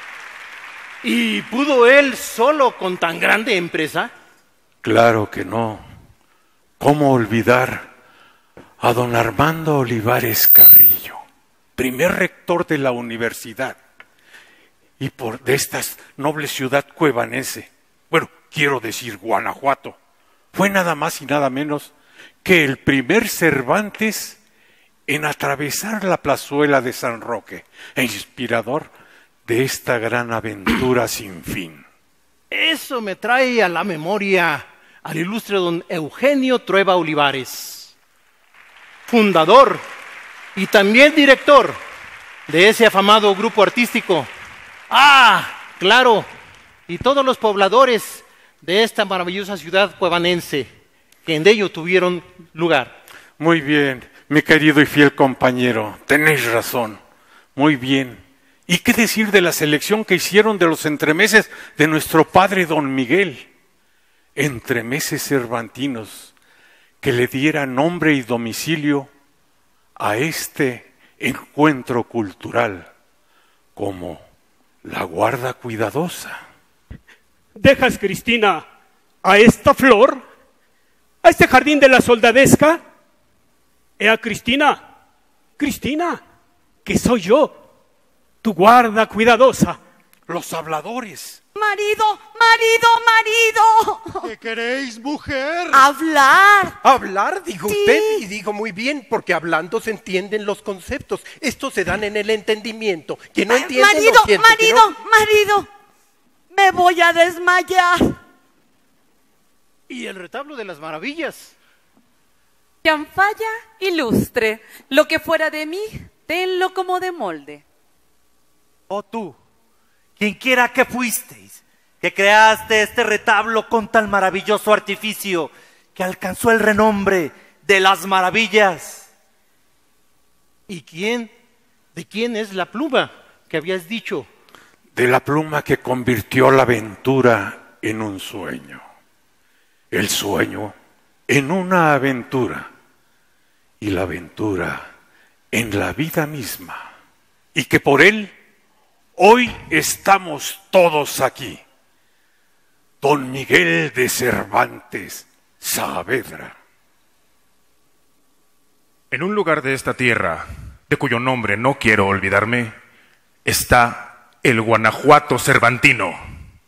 [SPEAKER 8] ¿Y pudo él solo con tan grande empresa?
[SPEAKER 7] Claro que no. ¿Cómo olvidar a don Armando Olivares Carrillo, primer rector de la universidad y por de esta noble ciudad cuevanense? Bueno, quiero decir Guanajuato. Fue nada más y nada menos que el primer Cervantes en atravesar la plazuela de San Roque e inspirador de esta gran aventura sin fin.
[SPEAKER 8] Eso me trae a la memoria al ilustre don Eugenio Trueba Olivares, fundador y también director de ese afamado grupo artístico. ¡Ah, claro! Y todos los pobladores de esta maravillosa ciudad cuevanense que en ello tuvieron lugar.
[SPEAKER 7] Muy bien, mi querido y fiel compañero, tenéis razón. Muy bien. ¿Y qué decir de la selección que hicieron de los entremeses de nuestro padre don Miguel? Entremeses cervantinos, que le diera nombre y domicilio a este encuentro cultural, como la guarda cuidadosa.
[SPEAKER 9] ¿Dejas, Cristina, a esta flor, a este jardín de la soldadesca? Ea, Cristina, Cristina, que soy yo, tu guarda cuidadosa.
[SPEAKER 7] Los habladores.
[SPEAKER 10] Marido, marido, marido.
[SPEAKER 11] ¿Qué queréis, mujer?
[SPEAKER 10] Hablar.
[SPEAKER 11] Hablar, dijo
[SPEAKER 10] Sí.
[SPEAKER 11] usted, y dijo muy bien, porque hablando se entienden los conceptos. Estos se dan en el entendimiento. Quien no entiende,
[SPEAKER 10] Marido,
[SPEAKER 11] no siente,
[SPEAKER 10] marido,
[SPEAKER 11] ¿no?
[SPEAKER 10] marido. Me voy a desmayar.
[SPEAKER 8] ¿Y el retablo de las maravillas?
[SPEAKER 12] Chanfalla ilustre, lo que fuera de mí, tenlo como de molde.
[SPEAKER 13] Oh tú, quien quiera que fuisteis, que creaste este retablo con tan maravilloso artificio que alcanzó el renombre de las maravillas.
[SPEAKER 8] ¿Y quién? ¿De quién es la pluma que habías dicho?
[SPEAKER 7] De la pluma que convirtió la aventura en un sueño, el sueño en una aventura y la aventura en la vida misma, y que por él hoy estamos todos aquí. Don Miguel de Cervantes Saavedra.
[SPEAKER 14] En un lugar de esta tierra, de cuyo nombre no quiero olvidarme, está el Guanajuato cervantino.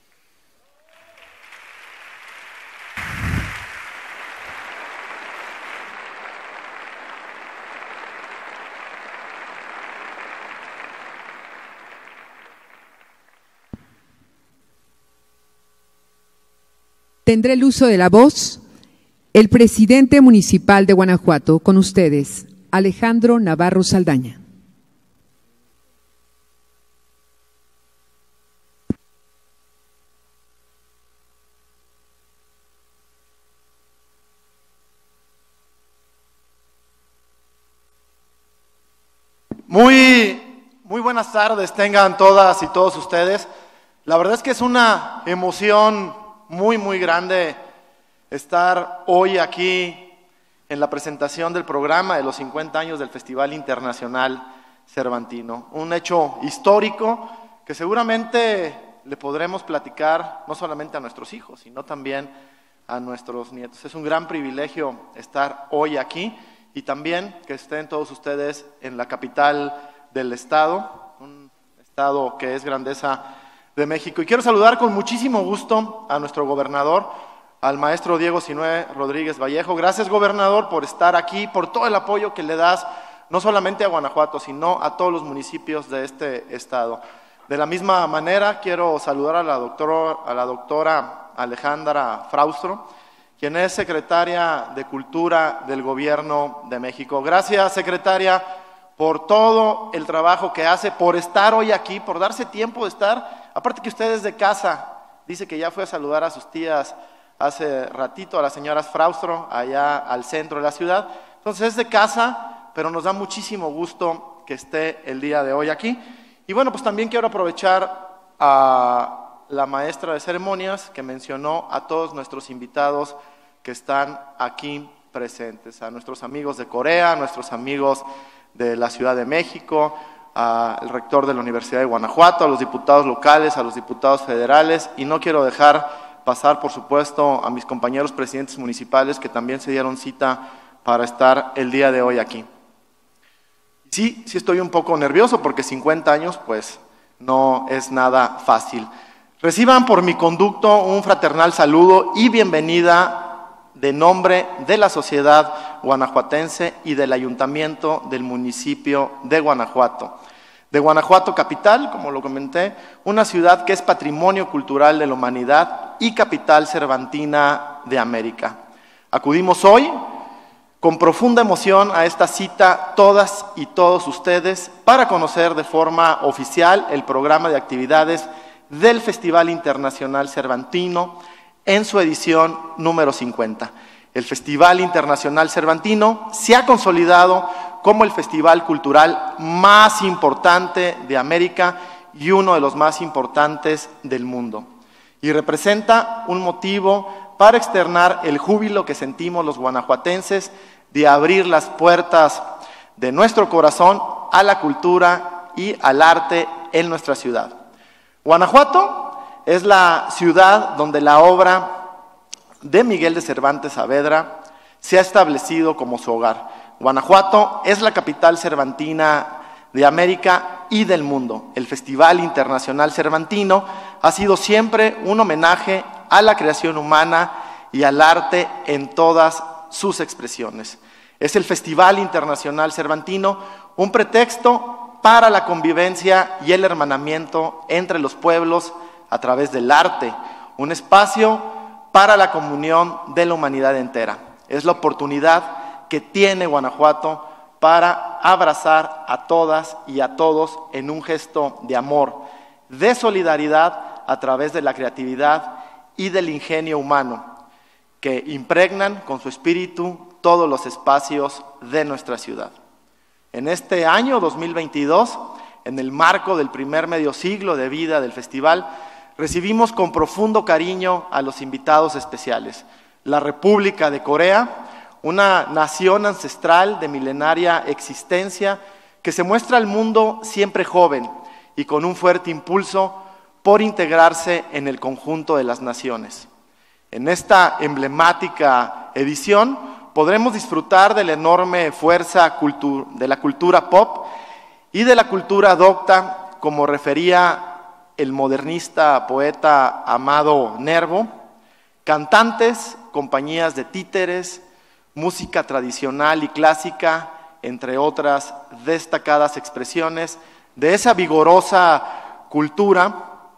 [SPEAKER 6] Tendrá el uso de la voz el presidente municipal de Guanajuato, con ustedes, Alejandro Navarro Saldaña.
[SPEAKER 15] Muy, muy buenas tardes tengan todas y todos ustedes. La verdad es que es una emoción muy, muy grande estar hoy aquí en la presentación del programa de los cincuenta años del Festival Internacional Cervantino. Un hecho histórico que seguramente le podremos platicar no solamente a nuestros hijos, sino también a nuestros nietos. Es un gran privilegio estar hoy aquí y también que estén todos ustedes en la capital del estado, un estado que es grandeza de México. Y quiero saludar con muchísimo gusto a nuestro gobernador, al maestro Diego Sinué Rodríguez Vallejo. Gracias, gobernador, por estar aquí, por todo el apoyo que le das, no solamente a Guanajuato, sino a todos los municipios de este estado. De la misma manera, quiero saludar a la doctora, a la doctora Alejandra Fraustro, quien es secretaria de Cultura del Gobierno de México. Gracias, secretaria, por todo el trabajo que hace, por estar hoy aquí, por darse tiempo de estar Aparte que usted es de casa, dice que ya fue a saludar a sus tías hace ratito, a las señoras Fraustro, allá al centro de la ciudad. Entonces es de casa, pero nos da muchísimo gusto que esté el día de hoy aquí. Y bueno, pues también quiero aprovechar a la maestra de ceremonias que mencionó a todos nuestros invitados que están aquí presentes, a nuestros amigos de Corea, a nuestros amigos de la Ciudad de México, al rector de la Universidad de Guanajuato, a los diputados locales, a los diputados federales, y no quiero dejar pasar, por supuesto, a mis compañeros presidentes municipales que también se dieron cita para estar el día de hoy aquí. Sí, sí estoy un poco nervioso porque cincuenta años, pues, no es nada fácil. Reciban por mi conducto un fraternal saludo y bienvenida de nombre de la sociedad guanajuatense y del ayuntamiento del municipio de Guanajuato. De Guanajuato capital, como lo comenté, una ciudad que es patrimonio cultural de la humanidad y capital cervantina de América. Acudimos hoy con profunda emoción a esta cita todas y todos ustedes para conocer de forma oficial el programa de actividades del Festival Internacional Cervantino en su edición número cincuenta. El Festival Internacional Cervantino se ha consolidado como el festival cultural más importante de América y uno de los más importantes del mundo. Y representa un motivo para externar el júbilo que sentimos los guanajuatenses de abrir las puertas de nuestro corazón a la cultura y al arte en nuestra ciudad. Guanajuato es la ciudad donde la obra de Miguel de Cervantes Saavedra se ha establecido como su hogar. Guanajuato es la capital cervantina de América y del mundo. El Festival Internacional Cervantino ha sido siempre un homenaje a la creación humana y al arte en todas sus expresiones. Es el Festival Internacional Cervantino un pretexto para la convivencia y el hermanamiento entre los pueblos a través del arte, un espacio para la comunión de la humanidad entera. Es la oportunidad que tiene Guanajuato para abrazar a todas y a todos en un gesto de amor, de solidaridad a través de la creatividad y del ingenio humano, que impregnan con su espíritu todos los espacios de nuestra ciudad. En este año dos mil veintidós, en el marco del primer medio siglo de vida del festival, recibimos con profundo cariño a los invitados especiales. La República de Corea, una nación ancestral de milenaria existencia que se muestra al mundo siempre joven y con un fuerte impulso por integrarse en el conjunto de las naciones. En esta emblemática edición podremos disfrutar de la enorme fuerza de la cultura pop y de la cultura docta, como refería el modernista poeta Amado Nervo, cantantes, compañías de títeres, música tradicional y clásica, entre otras destacadas expresiones de esa vigorosa cultura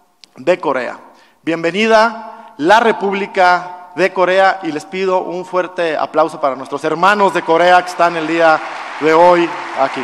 [SPEAKER 15] de Corea. Bienvenida la República de Corea, y les pido un fuerte aplauso para nuestros hermanos de Corea que están el día de hoy aquí.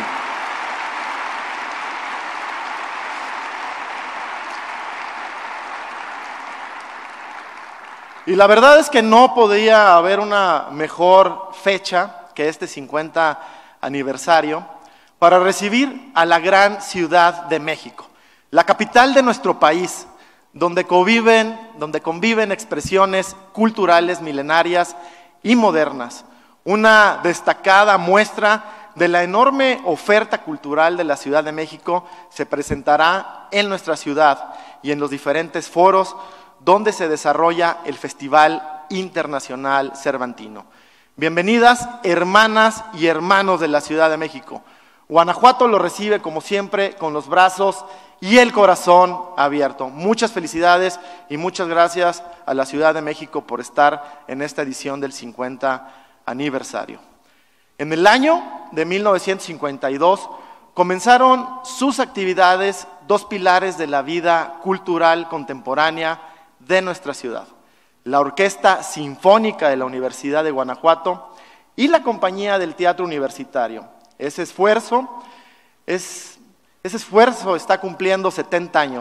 [SPEAKER 15] Y la verdad es que no podía haber una mejor fecha que este cincuenta aniversario para recibir a la gran Ciudad de México, la capital de nuestro país, donde conviven, donde conviven expresiones culturales milenarias y modernas. Una destacada muestra de la enorme oferta cultural de la Ciudad de México se presentará en nuestra ciudad y en los diferentes foros donde se desarrolla el Festival Internacional Cervantino. Bienvenidas, hermanas y hermanos de la Ciudad de México. Guanajuato lo recibe, como siempre, con los brazos y el corazón abierto. Muchas felicidades y muchas gracias a la Ciudad de México por estar en esta edición del cincuenta aniversario. En el año de mil novecientos cincuenta y dos comenzaron sus actividades dos pilares de la vida cultural contemporánea de nuestra ciudad: la Orquesta Sinfónica de la Universidad de Guanajuato y la Compañía del Teatro Universitario. Ese esfuerzo, es, ese esfuerzo está cumpliendo setenta años,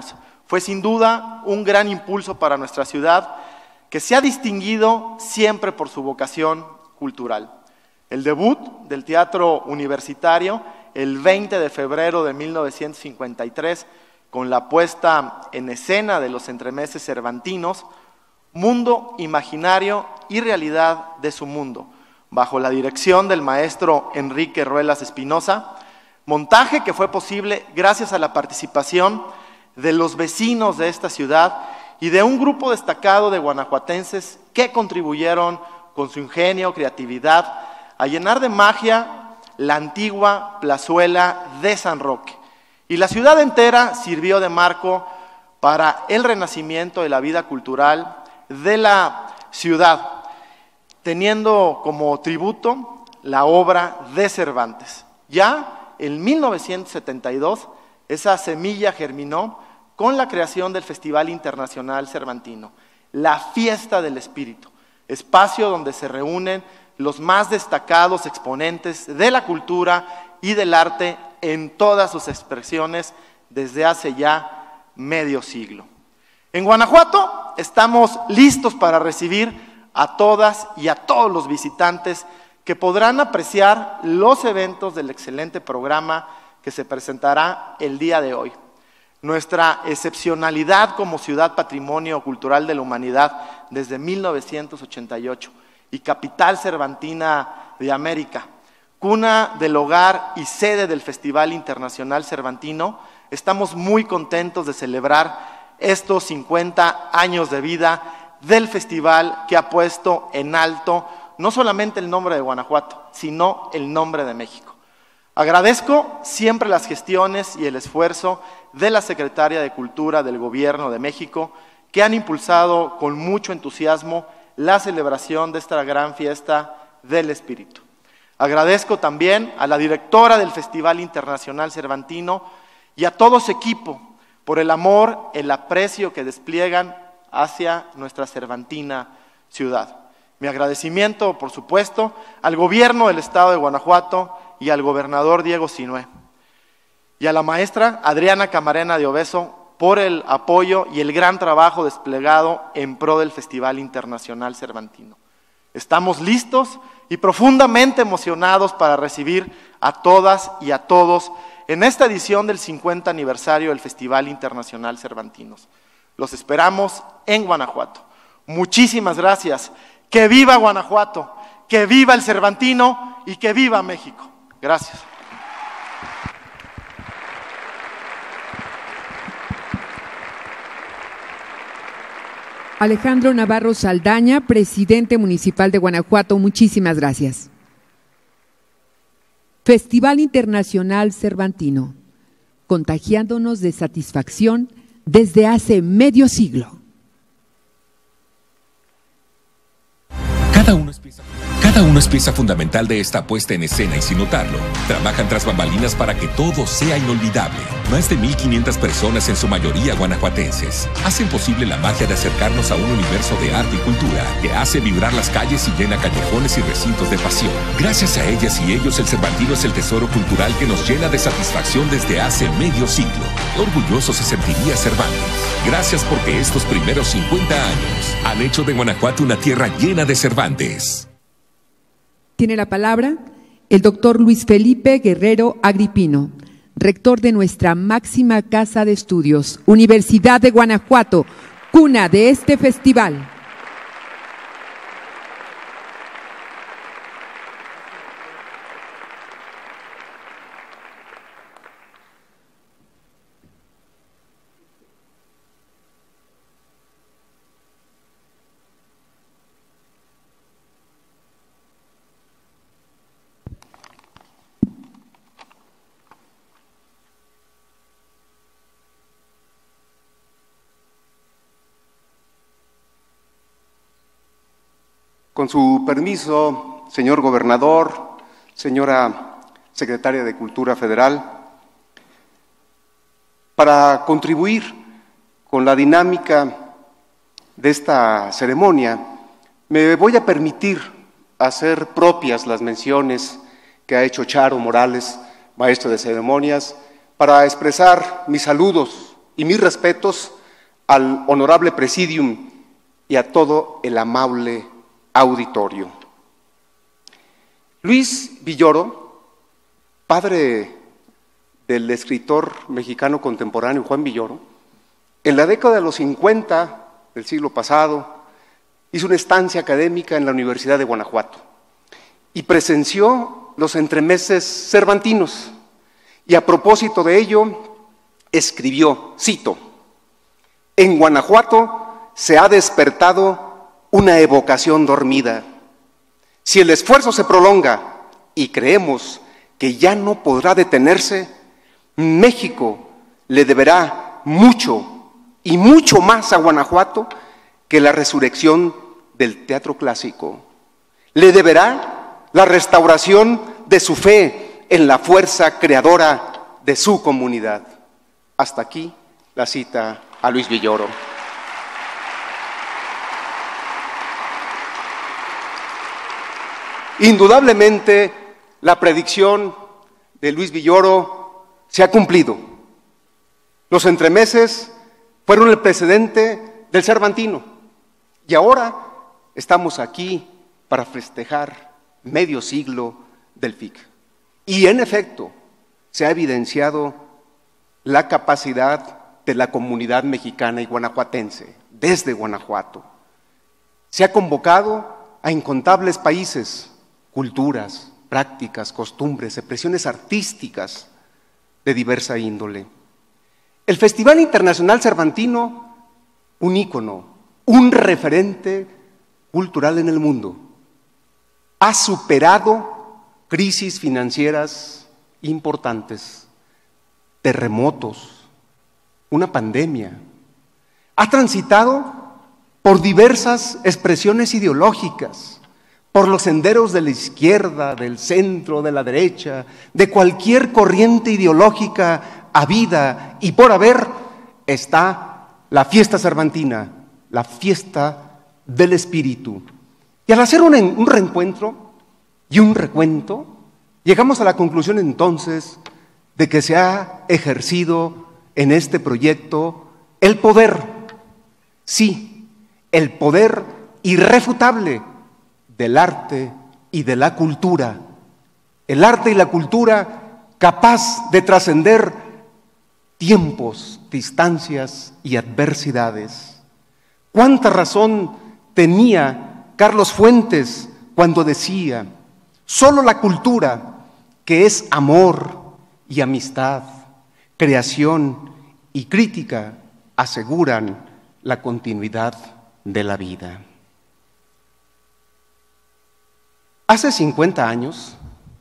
[SPEAKER 15] fue sin duda un gran impulso para nuestra ciudad, que se ha distinguido siempre por su vocación cultural. El debut del teatro universitario el veinte de febrero de mil novecientos cincuenta y tres, con la puesta en escena de los entremeses cervantinos, Mundo Imaginario y Realidad de su Mundo, bajo la dirección del maestro Enrique Ruelas Espinosa, montaje que fue posible gracias a la participación de los vecinos de esta ciudad y de un grupo destacado de guanajuatenses que contribuyeron con su ingenio, creatividad, a llenar de magia la antigua plazuela de San Roque. Y la ciudad entera sirvió de marco para el renacimiento de la vida cultural de la ciudad, teniendo como tributo la obra de Cervantes. Ya en mil novecientos setenta y dos, esa semilla germinó con la creación del Festival Internacional Cervantino, la Fiesta del Espíritu, espacio donde se reúnen los más destacados exponentes de la cultura y del arte en todas sus expresiones desde hace ya medio siglo. En Guanajuato estamos listos para recibir a todas y a todos los visitantes que podrán apreciar los eventos del excelente programa que se presentará el día de hoy. Nuestra excepcionalidad como ciudad patrimonio cultural de la humanidad desde mil novecientos ochenta y ocho y capital cervantina de América, cuna del hogar y sede del Festival Internacional Cervantino, estamos muy contentos de celebrar estos cincuenta años de vida del festival que ha puesto en alto no solamente el nombre de Guanajuato, sino el nombre de México. Agradezco siempre las gestiones y el esfuerzo de la Secretaria de Cultura del Gobierno de México, que han impulsado con mucho entusiasmo la celebración de esta gran fiesta del espíritu. Agradezco también a la directora del Festival Internacional Cervantino y a todo su equipo por el amor, el aprecio que despliegan hacia nuestra cervantina ciudad. Mi agradecimiento, por supuesto, al gobierno del estado de Guanajuato y al gobernador Diego Sinué, y a la maestra Adriana Camarena de Obeso por el apoyo y el gran trabajo desplegado en pro del Festival Internacional Cervantino. Estamos listos y profundamente emocionados para recibir a todas y a todos en esta edición del cincuenta aniversario del Festival Internacional Cervantinos. Los esperamos en Guanajuato. Muchísimas gracias. ¡Que viva Guanajuato! ¡Que viva el Cervantino! ¡Y que viva México! Gracias.
[SPEAKER 6] Alejandro Navarro Saldaña, presidente municipal de Guanajuato, muchísimas gracias. Festival Internacional Cervantino, contagiándonos de satisfacción desde hace medio siglo.
[SPEAKER 16] Cada uno es pieza, cada uno es pieza fundamental de esta puesta en escena y sin notarlo, trabajan tras bambalinas para que todo sea inolvidable. Más de mil quinientas personas, en su mayoría guanajuatenses, hacen posible la magia de acercarnos a un universo de arte y cultura que hace vibrar las calles y llena callejones y recintos de pasión. Gracias a ellas y ellos, el Cervantino es el tesoro cultural que nos llena de satisfacción desde hace medio siglo. Qué orgulloso se sentiría Cervantes. Gracias porque estos primeros cincuenta años han hecho de Guanajuato una tierra llena de Cervantes.
[SPEAKER 6] Tiene la palabra el doctor Luis Felipe Guerrero Agripino, rector de nuestra máxima casa de estudios, Universidad de Guanajuato, cuna de este festival.
[SPEAKER 17] Con su permiso, señor gobernador, señora secretaria de Cultura Federal, para contribuir con la dinámica de esta ceremonia, me voy a permitir hacer propias las menciones que ha hecho Charo Morales, maestro de ceremonias, para expresar mis saludos y mis respetos al honorable presidium y a todo el amable auditorio. Luis Villoro, padre del escritor mexicano contemporáneo Juan Villoro, en la década de los cincuenta del siglo pasado hizo una estancia académica en la Universidad de Guanajuato y presenció los entremeses cervantinos, y a propósito de ello escribió, cito: en Guanajuato se ha despertado una evocación dormida. Si el esfuerzo se prolonga y creemos que ya no podrá detenerse, México le deberá mucho y mucho más a Guanajuato que la resurrección del teatro clásico. Le deberá la restauración de su fe en la fuerza creadora de su comunidad. Hasta aquí la cita a Luis Villoro. Indudablemente, la predicción de Luis Villoro se ha cumplido. Los entremeses fueron el precedente del Cervantino y ahora estamos aquí para festejar medio siglo del F I C. Y en efecto, se ha evidenciado la capacidad de la comunidad mexicana y guanajuatense, desde Guanajuato. Se ha convocado a incontables países, culturas, prácticas, costumbres, expresiones artísticas de diversa índole. El Festival Internacional Cervantino, un ícono, un referente cultural en el mundo, ha superado crisis financieras importantes, terremotos, una pandemia. Ha transitado por diversas expresiones ideológicas, por los senderos de la izquierda, del centro, de la derecha, de cualquier corriente ideológica habida y por haber, está la fiesta cervantina, la fiesta del espíritu. Y al hacer un, un reencuentro y un recuento, llegamos a la conclusión entonces de que se ha ejercido en este proyecto el poder, sí, el poder irrefutable del arte y de la cultura, el arte y la cultura capaz de trascender tiempos, distancias y adversidades. ¿Cuánta razón tenía Carlos Fuentes cuando decía: solo la cultura, que es amor y amistad, creación y crítica, aseguran la continuidad de la vida? Hace cincuenta años,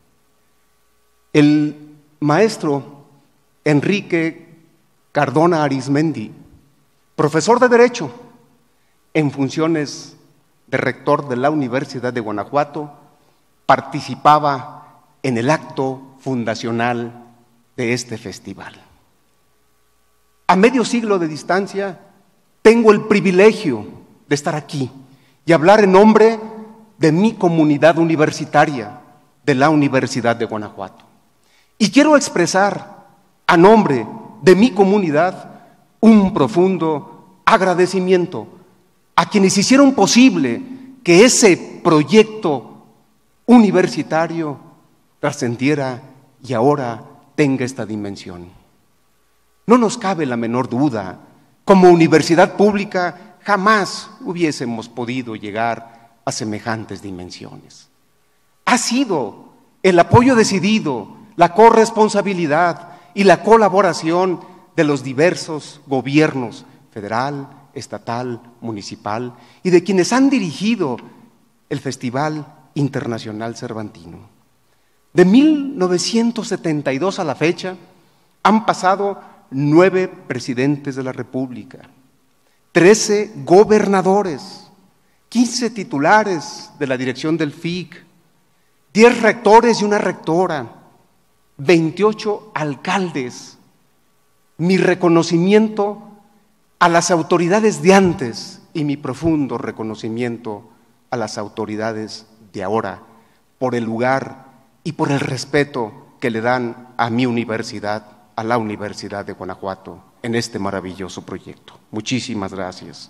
[SPEAKER 17] el maestro Enrique Cardona Arismendi, profesor de Derecho en funciones de rector de la Universidad de Guanajuato, participaba en el acto fundacional de este festival. A medio siglo de distancia, tengo el privilegio de estar aquí y hablar en nombre de mi comunidad universitaria de la Universidad de Guanajuato. Y quiero expresar a nombre de mi comunidad un profundo agradecimiento a quienes hicieron posible que ese proyecto universitario trascendiera y ahora tenga esta dimensión. No nos cabe la menor duda, como universidad pública jamás hubiésemos podido llegar a semejantes dimensiones. Ha sido el apoyo decidido, la corresponsabilidad y la colaboración de los diversos gobiernos federal, estatal, municipal y de quienes han dirigido el Festival Internacional Cervantino. De mil novecientos setenta y dos a la fecha han pasado nueve presidentes de la República, trece gobernadores, quince titulares de la dirección del F I C, diez rectores y una rectora, veintiocho alcaldes. Mi reconocimiento a las autoridades de antes y mi profundo reconocimiento a las autoridades de ahora por el lugar y por el respeto que le dan a mi universidad, a la Universidad de Guanajuato. en este maravilloso proyecto. Muchísimas gracias.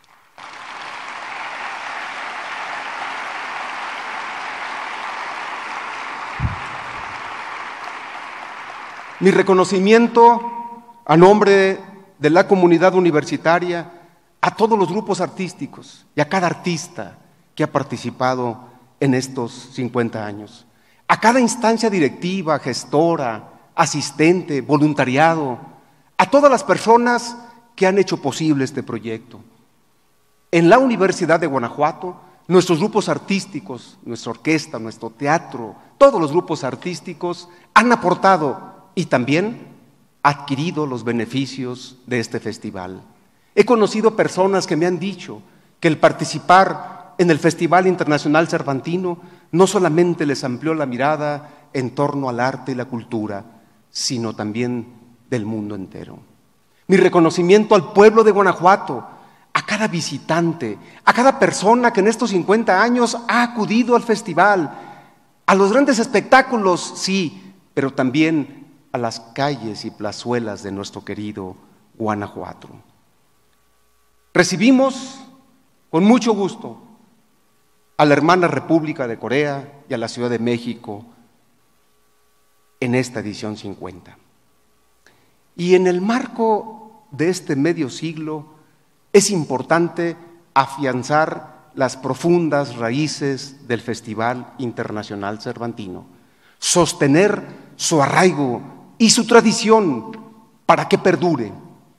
[SPEAKER 17] Mi reconocimiento a nombre de la comunidad universitaria, a todos los grupos artísticos y a cada artista que ha participado en estos cincuenta años, a cada instancia directiva, gestora, asistente, voluntariado, a todas las personas que han hecho posible este proyecto. En la Universidad de Guanajuato, nuestros grupos artísticos, nuestra orquesta, nuestro teatro, todos los grupos artísticos han aportado y también adquirido los beneficios de este festival. He conocido personas que me han dicho que el participar en el Festival Internacional Cervantino no solamente les amplió la mirada en torno al arte y la cultura, sino también del mundo entero. Mi reconocimiento al pueblo de Guanajuato, a cada visitante, a cada persona que en estos cincuenta años ha acudido al festival, a los grandes espectáculos, sí, pero también a las calles y plazuelas de nuestro querido Guanajuato. Recibimos con mucho gusto a la hermana República de Corea y a la Ciudad de México en esta edición cincuenta. Y en el marco de este medio siglo es importante afianzar las profundas raíces del Festival Internacional Cervantino, sostener su arraigo y su tradición para que perdure.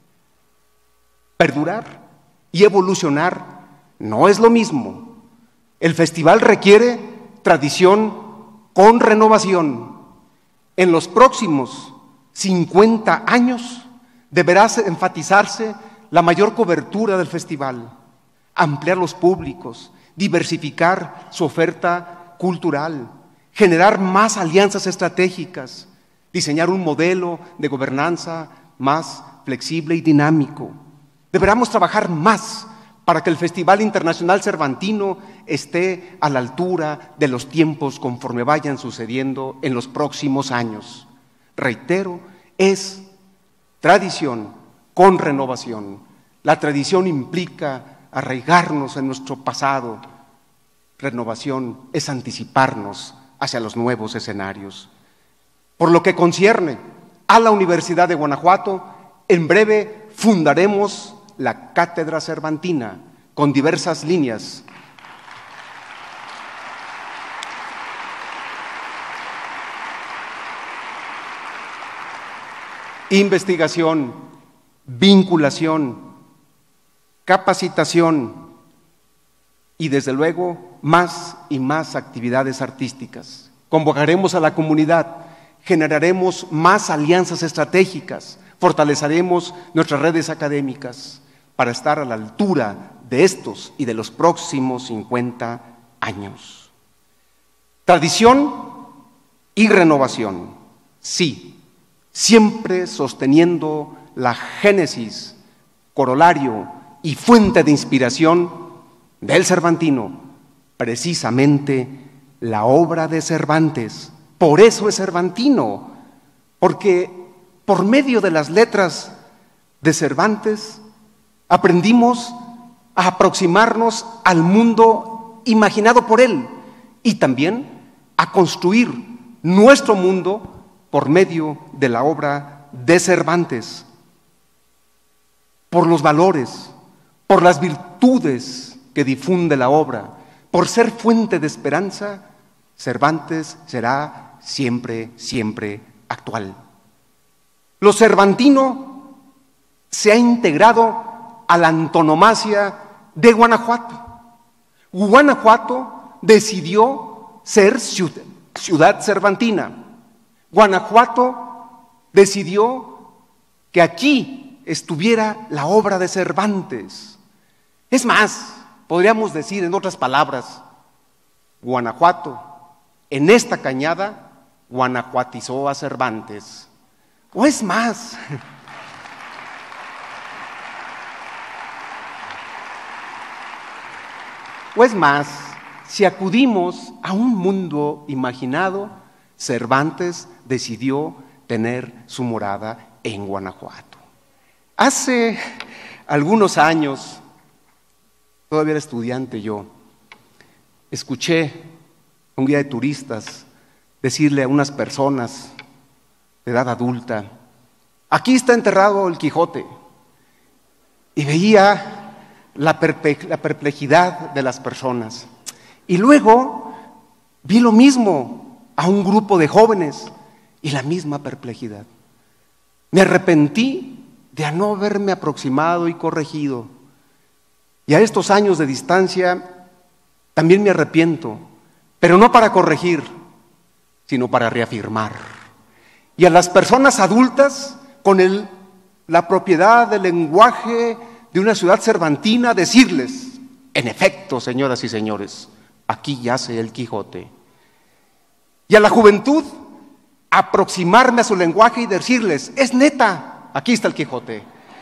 [SPEAKER 17] Perdurar y evolucionar no es lo mismo. El festival requiere tradición con renovación. En los próximos cincuenta años deberá enfatizarse la mayor cobertura del festival, ampliar los públicos, diversificar su oferta cultural, generar más alianzas estratégicas, diseñar un modelo de gobernanza más flexible y dinámico. Deberemos trabajar más para que el Festival Internacional Cervantino esté a la altura de los tiempos conforme vayan sucediendo en los próximos años. Reitero, es tradición con renovación. La tradición implica arraigarnos en nuestro pasado. Renovación es anticiparnos hacia los nuevos escenarios. Por lo que concierne a la Universidad de Guanajuato, en breve fundaremos la Cátedra Cervantina con diversas líneas. Investigación, vinculación, capacitación y desde luego más y más actividades artísticas. Convocaremos a la comunidad, generaremos más alianzas estratégicas, fortaleceremos nuestras redes académicas para estar a la altura de estos y de los próximos cincuenta años. Tradición y renovación, sí, siempre sosteniendo la génesis, corolario y fuente de inspiración del Cervantino, precisamente la obra de Cervantes. Por eso es cervantino, porque por medio de las letras de Cervantes aprendimos a aproximarnos al mundo imaginado por él y también a construir nuestro mundo por medio de la obra de Cervantes. Por los valores, por las virtudes que difunde la obra, por ser fuente de esperanza, Cervantes será siempre, siempre actual. Lo cervantino se ha integrado a la antonomasia de Guanajuato. Guanajuato decidió ser ciudad, ciudad cervantina. Guanajuato decidió que aquí estuviera la obra de Cervantes. Es más, podríamos decir en otras palabras, Guanajuato, en esta cañada, guanajuatizó a Cervantes. O es más, o es más, si acudimos a un mundo imaginado, Cervantes decidió tener su morada en Guanajuato. Hace algunos años, todavía era estudiante yo, escuché a un guía de turistas decirle a unas personas de edad adulta: aquí está enterrado el Quijote. Y veía la, perpe- la perplejidad de las personas. Y luego vi lo mismo a un grupo de jóvenes y la misma perplejidad. Me arrepentí de no haberme aproximado y corregido. Y a estos años de distancia también me arrepiento, pero no para corregir, sino para reafirmar. Y a las personas adultas, con el, la propiedad del lenguaje de una ciudad cervantina, decirles: en efecto, señoras y señores, aquí yace el Quijote. Y a la juventud, aproximarme a su lenguaje y decirles: es neta, aquí está el Quijote.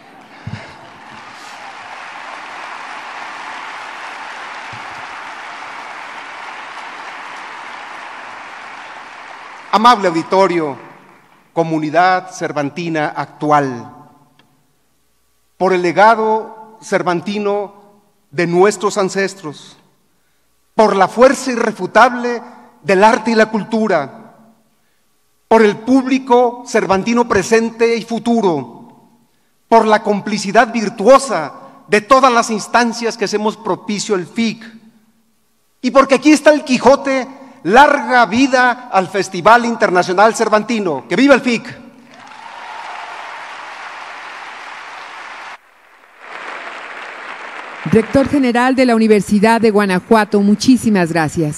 [SPEAKER 17] Amable auditorio, comunidad cervantina actual, por el legado cervantino de nuestros ancestros, por la fuerza irrefutable del arte y la cultura, por el público cervantino presente y futuro, por la complicidad virtuosa de todas las instancias que hacemos propicio el F I C, y porque aquí está el Quijote. Larga vida al Festival Internacional Cervantino. ¡Que viva el F I C!
[SPEAKER 6] Rector General de la Universidad de Guanajuato, muchísimas gracias.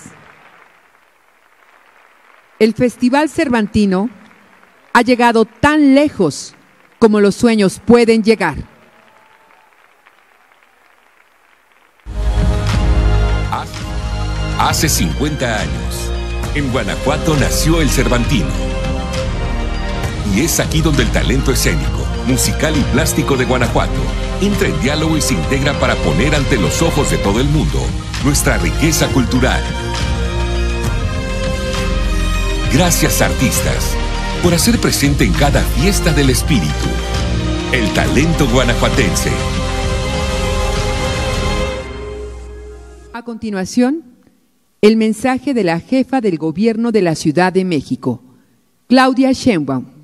[SPEAKER 6] El Festival Cervantino ha llegado tan lejos como los sueños pueden llegar.
[SPEAKER 16] Hace cincuenta años, en Guanajuato nació el Cervantino. Y es aquí donde el talento escénico, musical y plástico de Guanajuato entra en diálogo y se integra para poner ante los ojos de todo el mundo nuestra riqueza cultural. Gracias, artistas, por hacer presente en cada fiesta del espíritu el talento guanajuatense.
[SPEAKER 6] A continuación, el mensaje de la jefa del Gobierno de la Ciudad de México, Claudia Sheinbaum.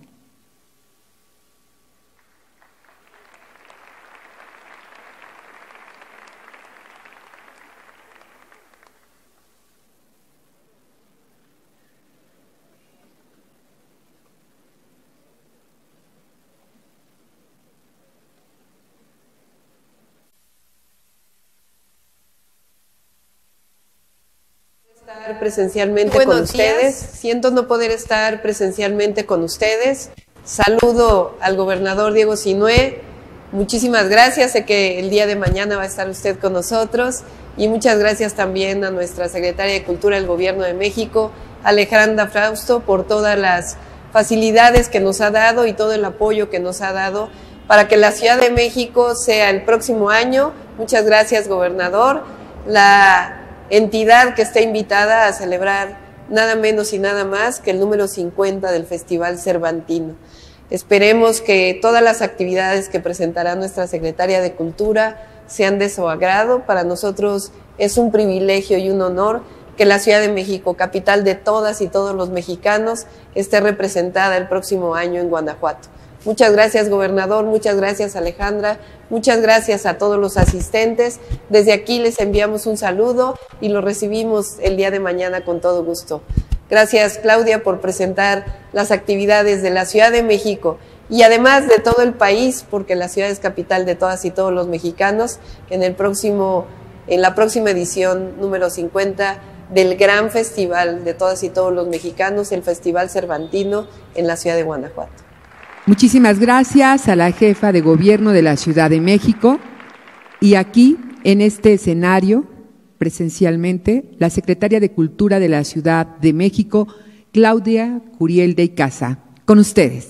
[SPEAKER 18] Estar presencialmente
[SPEAKER 19] Buenos
[SPEAKER 18] con ustedes.
[SPEAKER 19] días.
[SPEAKER 18] Siento no poder estar presencialmente con ustedes. Saludo al gobernador Diego Sinue. Muchísimas gracias. Sé que el día de mañana va a estar usted con nosotros. Y muchas gracias también a nuestra secretaria de Cultura del Gobierno de México, Alejandra Frausto, por todas las facilidades que nos ha dado y todo el apoyo que nos ha dado para que la Ciudad de México sea el próximo año. Muchas gracias, gobernador. La entidad que está invitada a celebrar nada menos y nada más que el número cincuenta del Festival Cervantino. Esperemos que todas las actividades que presentará nuestra secretaria de Cultura sean de su agrado. Para nosotros es un privilegio y un honor que la Ciudad de México, capital de todas y todos los mexicanos, esté representada el próximo año en Guanajuato. Muchas gracias, gobernador, muchas gracias, Alejandra, muchas gracias a todos los asistentes. Desde aquí les enviamos un saludo y lo recibimos el día de mañana con todo gusto. Gracias, Claudia, por presentar las actividades de la Ciudad de México y además de todo el país, porque la ciudad es capital de todas y todos los mexicanos, en el próximo, en la próxima edición número cincuenta del gran festival de todas y todos los mexicanos, el Festival Cervantino en la ciudad de Guanajuato.
[SPEAKER 6] Muchísimas gracias a la jefa de Gobierno de la Ciudad de México y aquí, en este escenario, presencialmente, la secretaria de Cultura de la Ciudad de México, Claudia Curiel de Icaza. Con ustedes.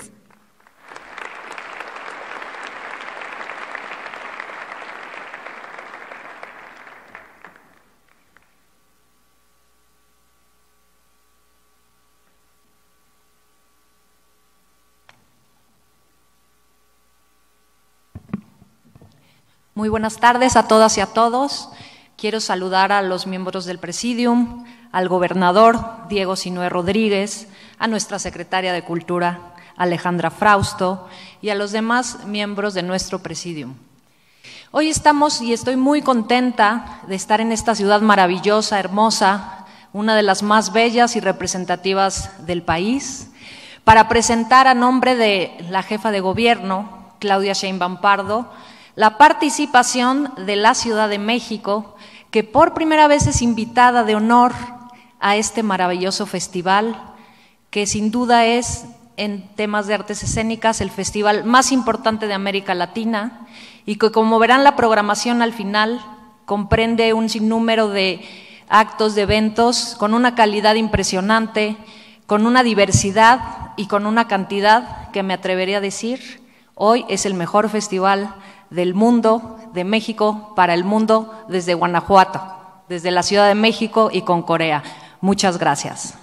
[SPEAKER 19] Muy buenas tardes a todas y a todos. Quiero saludar a los miembros del Presidium, al gobernador Diego Sinue Rodríguez, a nuestra secretaria de Cultura Alejandra Frausto y a los demás miembros de nuestro Presidium. Hoy estamos y estoy muy contenta de estar en esta ciudad maravillosa, hermosa, una de las más bellas y representativas del país, para presentar a nombre de la jefa de gobierno, Claudia Sheinbaum Pardo, la participación de la Ciudad de México, que por primera vez es invitada de honor a este maravilloso festival, que sin duda es, en temas de artes escénicas, el festival más importante de América Latina, y que, como verán, la programación al final comprende un sinnúmero de actos, de eventos, con una calidad impresionante, con una diversidad y con una cantidad que me atrevería a decir, hoy es el mejor festival del mundo, de México para el mundo, desde Guanajuato, desde la Ciudad de México y con Corea. Muchas gracias.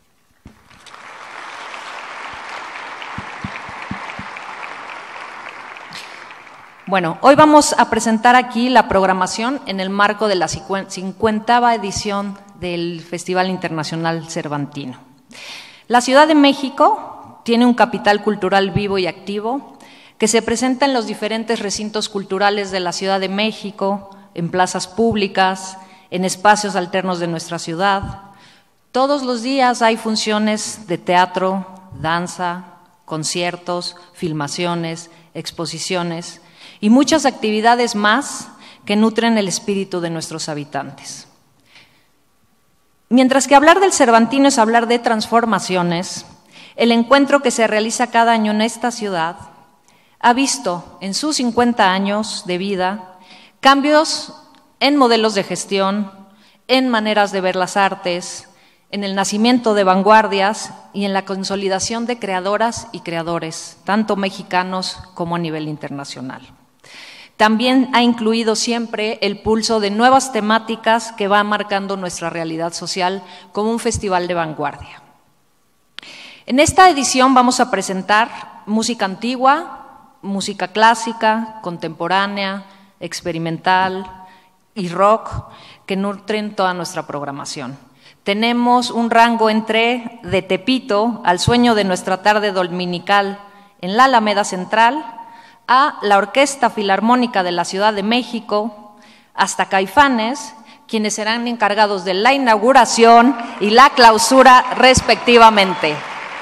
[SPEAKER 19] Bueno, hoy vamos a presentar aquí la programación en el marco de la cincuentava edición del Festival Internacional Cervantino. La Ciudad de México tiene un capital cultural vivo y activo, que se presenta en los diferentes recintos culturales de la Ciudad de México, en plazas públicas, en espacios alternos de nuestra ciudad. Todos los días hay funciones de teatro, danza, conciertos, filmaciones, exposiciones y muchas actividades más que nutren el espíritu de nuestros habitantes. Mientras que hablar del Cervantino es hablar de transformaciones, el encuentro que se realiza cada año en esta ciudad ha visto en sus cincuenta años de vida cambios en modelos de gestión, en maneras de ver las artes, en el nacimiento de vanguardias y en la consolidación de creadoras y creadores, tanto mexicanos como a nivel internacional. También ha incluido siempre el pulso de nuevas temáticas que va marcando nuestra realidad social como un festival de vanguardia. En esta edición vamos a presentar música antigua, música clásica, contemporánea, experimental y rock que nutren toda nuestra programación. Tenemos un rango entre de Tepito al sueño de nuestra tarde dominical en la Alameda Central, a la Orquesta Filarmónica de la Ciudad de México, hasta Caifanes, quienes serán encargados de la inauguración y la clausura respectivamente.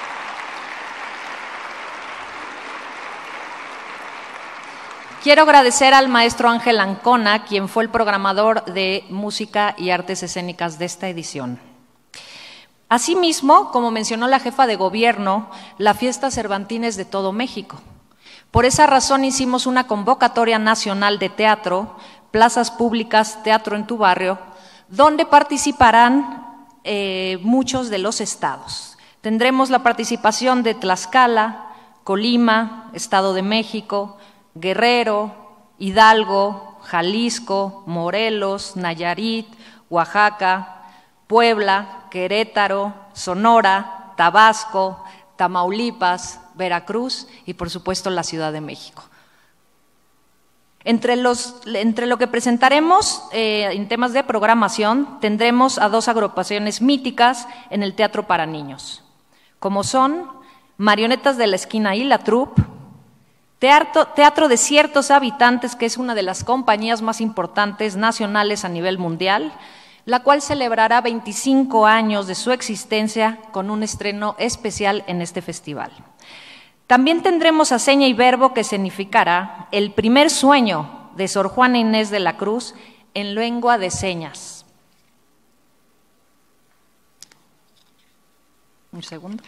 [SPEAKER 19] Quiero agradecer al maestro Ángel Ancona, quien fue el programador de música y artes escénicas de esta edición. Asimismo, como mencionó la jefa de gobierno, la fiesta cervantina es de todo México. Por esa razón hicimos una convocatoria nacional de teatro, plazas públicas, teatro en tu barrio, donde participarán eh, muchos de los estados. Tendremos la participación de Tlaxcala, Colima, Estado de México, Guerrero, Hidalgo, Jalisco, Morelos, Nayarit, Oaxaca, Puebla, Querétaro, Sonora, Tabasco, Tamaulipas, Veracruz y por supuesto la Ciudad de México. Entre, los, entre lo que presentaremos eh, en temas de programación, tendremos a dos agrupaciones míticas en el teatro para niños, como son Marionetas de la Esquina y la Troupe, Teatro, Teatro de Ciertos Habitantes, que es una de las compañías más importantes nacionales a nivel mundial, la cual celebrará veinticinco años de su existencia con un estreno especial en este festival. También tendremos a Seña y Verbo, que significará el primer sueño de Sor Juana Inés de la Cruz en lengua de señas. Un segundo.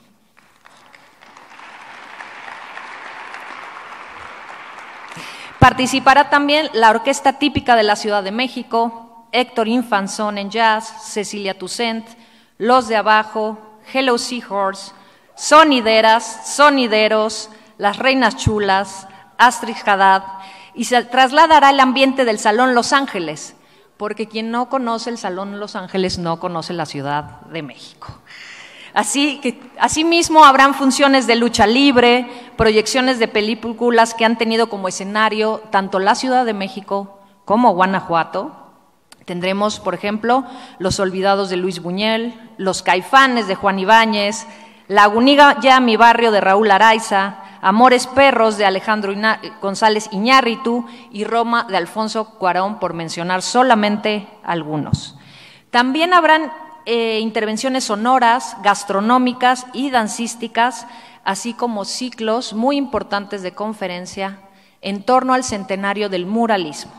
[SPEAKER 19] Participará también la Orquesta Típica de la Ciudad de México, Héctor Infanzón en jazz, Cecilia Toussaint, Los de Abajo, Hello Seahorse, Sonideras, Sonideros, Las Reinas Chulas, Astrid Haddad, y se trasladará el ambiente del Salón Los Ángeles, porque quien no conoce el Salón Los Ángeles no conoce la Ciudad de México. Así que, asimismo, habrán funciones de lucha libre, proyecciones de películas que han tenido como escenario tanto la Ciudad de México como Guanajuato. Tendremos, por ejemplo, Los Olvidados de Luis Buñuel, Los Caifanes de Juan Ibáñez, Lagunilla, ya mi barrio de Raúl Araiza, Amores Perros de Alejandro Ina- González Iñárritu y Roma de Alfonso Cuarón, por mencionar solamente algunos. También habrán eh, intervenciones sonoras, gastronómicas y dancísticas, así como ciclos muy importantes de conferencia en torno al centenario del muralismo.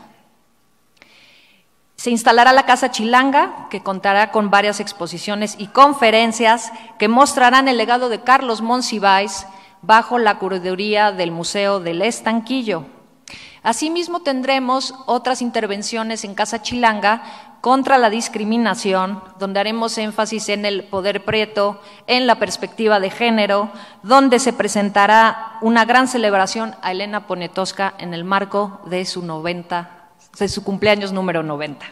[SPEAKER 19] Se instalará la Casa Chilanga, que contará con varias exposiciones y conferencias que mostrarán el legado de Carlos Monsiváis bajo la curaduría del Museo del Estanquillo. Asimismo, tendremos otras intervenciones en Casa Chilanga contra la discriminación, donde haremos énfasis en el poder prieto, en la perspectiva de género, donde se presentará una gran celebración a Elena Poniatowska en el marco de su noventa de su cumpleaños número noventa.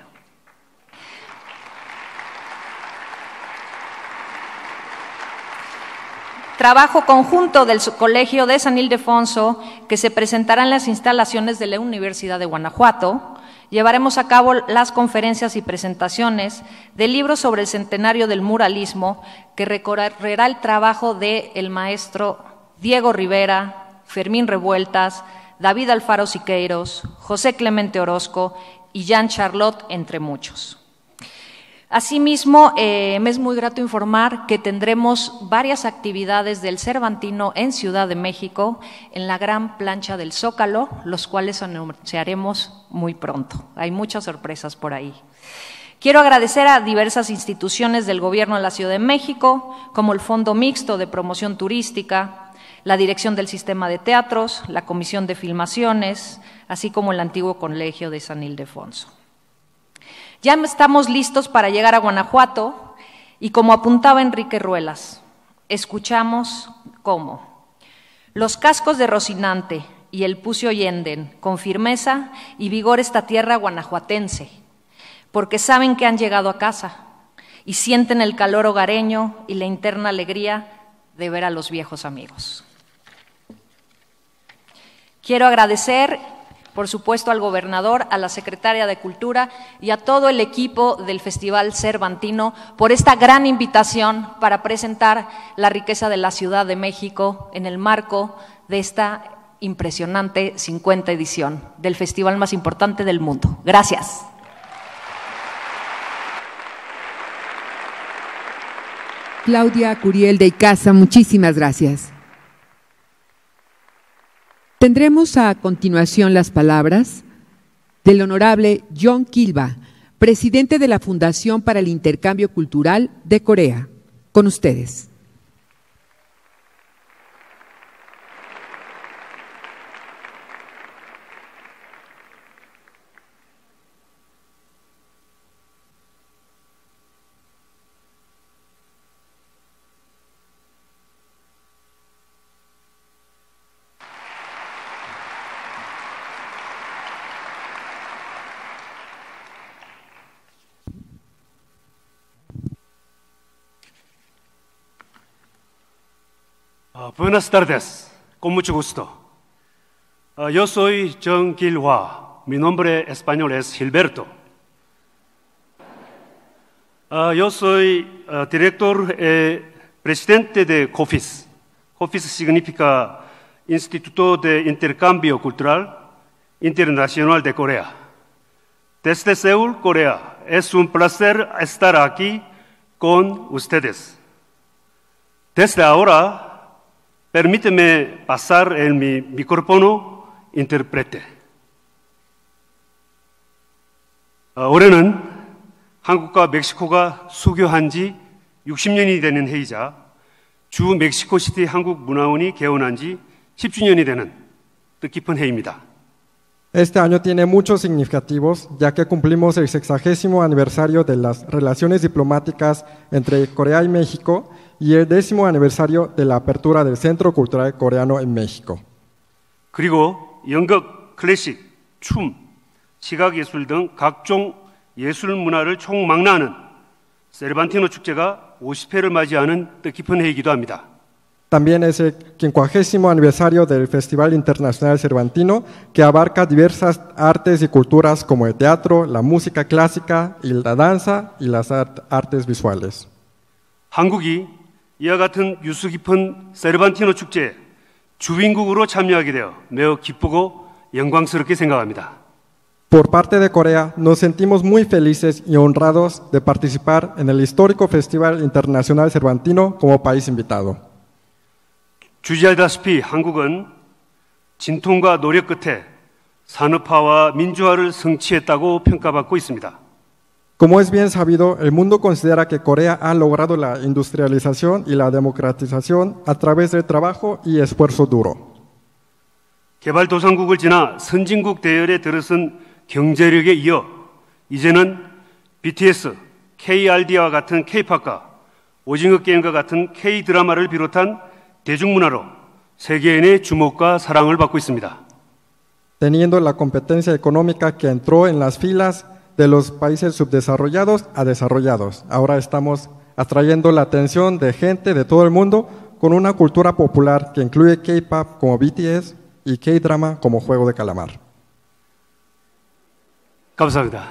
[SPEAKER 19] Trabajo conjunto del Colegio de San Ildefonso, que se presentará en las instalaciones de la Universidad de Guanajuato. Llevaremos a cabo las conferencias y presentaciones de libros sobre el centenario del muralismo, que recorrerá el trabajo del maestro Diego Rivera, Fermín Revueltas, David Alfaro Siqueiros, José Clemente Orozco y Jean Charlotte, entre muchos. Asimismo, eh, me es muy grato informar que tendremos varias actividades del Cervantino en Ciudad de México, en la gran plancha del Zócalo, los cuales anunciaremos muy pronto. Hay muchas sorpresas por ahí. Quiero agradecer a diversas instituciones del Gobierno de la Ciudad de México, como el Fondo Mixto de Promoción Turística, la Dirección del Sistema de Teatros, la Comisión de Filmaciones, así como el antiguo Colegio de San Ildefonso. Ya estamos listos para llegar a Guanajuato y, como apuntaba Enrique Ruelas, escuchamos cómo los cascos de Rocinante y el Pucio yenden con firmeza y vigor esta tierra guanajuatense, porque saben que han llegado a casa y sienten el calor hogareño y la interna alegría de ver a los viejos amigos. Quiero agradecer, por supuesto, al gobernador, a la secretaria de Cultura y a todo el equipo del Festival Cervantino por esta gran invitación para presentar la riqueza de la Ciudad de México en el marco de esta impresionante cincuenta edición del festival más importante del mundo. Gracias.
[SPEAKER 6] Claudia Curiel de Icaza, muchísimas gracias. Tendremos a continuación las palabras del honorable John Kilba, presidente de la Fundación para el Intercambio Cultural de Corea. Con ustedes.
[SPEAKER 20] Uh, buenas tardes, con mucho gusto. Uh, yo soy John Gilhua, mi nombre español es Gilberto. Uh, yo soy uh, director, eh, presidente de COFIS. COFIS significa Instituto de Intercambio Cultural Internacional de Corea. Desde Seúl, Corea, es un placer estar aquí con ustedes. Desde ahora, permíteme pasar el mi micrófono intérprete. 올해는 한국과 멕시코가 수교한 지 육십 년이 되는 해이자 주 멕시코시티 한국문화원이 개원한 지 십 주년이 되는 뜻깊은 해입니다.
[SPEAKER 21] Este año tiene muchos significativos, ya que cumplimos el sexagésimo aniversario de las relaciones diplomáticas entre Corea y México y el décimo aniversario de la apertura del Centro Cultural Coreano en México.
[SPEAKER 20] 그리고 연극, 클래식, 춤, 시각예술 등 각종 예술 문화를 총망라하는 세르반티노 축제가 오십 회를 맞이하는 뜻깊은 해이기도 합니다.
[SPEAKER 21] También es el quincuagésimo aniversario del Festival Internacional Cervantino, que abarca diversas artes y culturas como el teatro, la música clásica y la danza y las art- artes visuales.
[SPEAKER 20] 한국이 이와 같은 유수 깊은 세르반티노 축제에 주빈국으로 참여하게 되어 매우 기쁘고 영광스럽게 생각합니다.
[SPEAKER 21] Por parte de Corea, nos sentimos muy felices y honrados de participar en el histórico Festival Internacional Cervantino como país invitado.
[SPEAKER 20] 주지알다시피 한국은 진통과 노력 끝에 산업화와 민주화를 성취했다고 평가받고 있습니다.
[SPEAKER 21] Como es bien sabido, el mundo considera que Corea ha logrado la industrialización y la democratización a través del trabajo y esfuerzo duro.
[SPEAKER 20] 개발도상국을 지나 선진국 대열에 들어선 경제력에 이어 이제는 비티에스, 케이알디와 같은 K-팝과 오징어 게임과 같은 K-드라마를 비롯한 대중문화로 세계인의 주목과 사랑을 받고 있습니다.
[SPEAKER 21] Teniendo la competencia económica que entró en las filas de los países subdesarrollados a desarrollados. Ahora estamos atrayendo la atención de gente de todo el mundo con una cultura popular que incluye K-pop como B T S y K-drama como Juego de Calamar.
[SPEAKER 20] 감사합니다.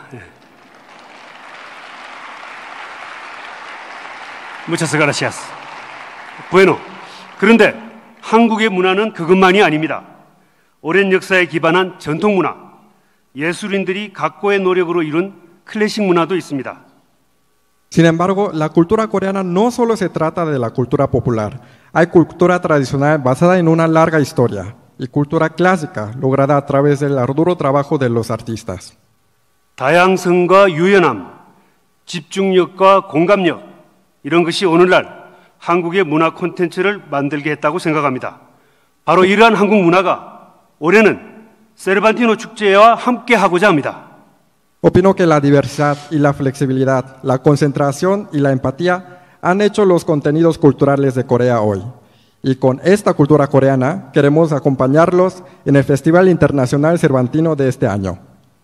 [SPEAKER 20] Muchas gracias. Bueno, 그런데 한국의 문화는 그것만이 아닙니다. 오랜 역사에 기반한 전통 문화, 예술인들이 각고의 노력으로 이룬 클래식 문화도 있습니다.
[SPEAKER 21] Sin embargo, la cultura coreana no solo se trata de la cultura popular. Hay cultura tradicional basada en una larga historia y cultura clásica lograda a través del arduo trabajo de los artistas.
[SPEAKER 20] 다양성과 유연함, 집중력과 공감력, 이런 것이 오늘날 한국의 문화 콘텐츠를 만들게 했다고 생각합니다. 바로 이러한 한국 문화가 올해는 세르반티노 축제와 함께 하고자 합니다.
[SPEAKER 21] Opino que la diversidad y la flexibilidad, la concentración y la empatía han hecho los contenidos culturales de Corea hoy. Y con esta cultura coreana queremos acompañarlos en el Festival Internacional Cervantino de este año.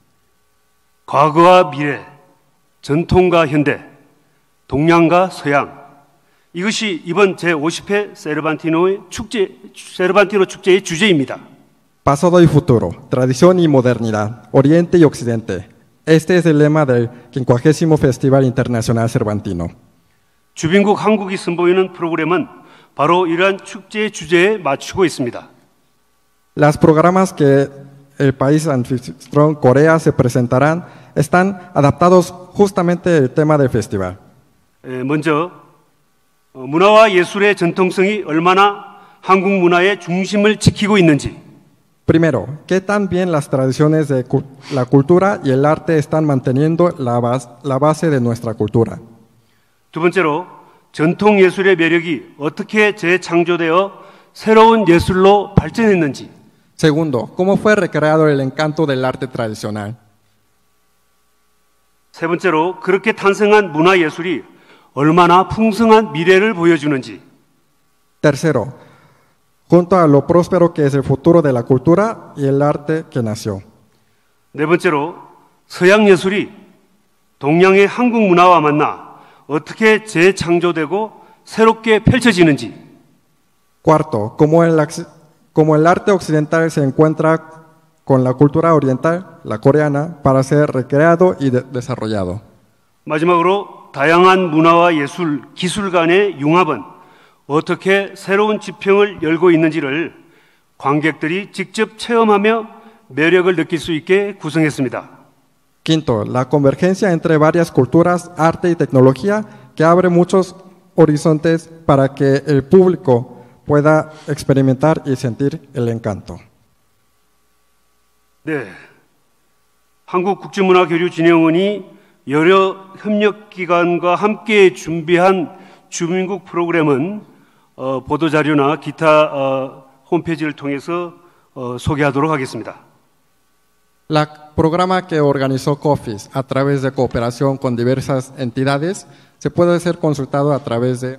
[SPEAKER 20] 과거와 미래, 전통과 현대, 동양과 서양, 이것이 이번 제오십 회 세르반티노의 축제, 세르반티노 축제의 주제입니다.
[SPEAKER 21] Pasado y futuro, tradición y modernidad, Oriente y Occidente. Este es el lema del quincuagésimo Festival Internacional Cervantino.
[SPEAKER 20] 주빈국 한국이 선보이는 프로그램은 바로 이러한 축제의 주제에 맞추고 있습니다.
[SPEAKER 21] Los programas que el país anfitrión Corea se presentarán están adaptados justamente al tema del festival.
[SPEAKER 20] 에, 먼저 문화와 예술의 전통성이 얼마나 한국 문화의 중심을 지키고 있는지.
[SPEAKER 21] Primero, ¿qué tan bien las tradiciones de cu- la cultura y el arte están manteniendo la, bas- la base de nuestra cultura?
[SPEAKER 20] 두 번째로 전통 예술의 매력이 어떻게 재창조되어 새로운 예술로 발전했는지.
[SPEAKER 21] Segundo, ¿cómo fue recreado el encanto del arte tradicional?
[SPEAKER 20] 세 번째로 그렇게 탄생한 문화 예술이 얼마나 풍성한 미래를 보여주는지.
[SPEAKER 21] Tercero, junto a lo próspero que es el futuro de la cultura y el arte que nació.
[SPEAKER 20] 네 번째로 서양 예술이 동양의 한국 문화와 만나 어떻게 재창조되고 새롭게 펼쳐지는지.
[SPEAKER 21] Cuarto, cómo el, acc- cómo el arte occidental se encuentra con la cultura oriental, la coreana, para ser recreado y de- desarrollado.
[SPEAKER 20] 마지막으로 다양한 문화와 예술, 기술 간의 융합은 어떻게 새로운 지평을 열고 있는지를 관객들이 직접 체험하며 매력을 느낄 수 있게 구성했습니다.
[SPEAKER 21] Quinto, la convergencia entre varias culturas, arte y tecnología que abre muchos horizontes para que el público pueda experimentar y sentir el encanto.
[SPEAKER 20] 네, 한국국제문화교류진흥원이 여러 협력기관과 함께 준비한 주민국 프로그램은 어, 보도자료나 기타 어, 홈페이지를 통해서 어, 소개하도록 하겠습니다.
[SPEAKER 21] El programa que organizó COFIS a través de cooperación con diversas entidades se puede ser consultado a través de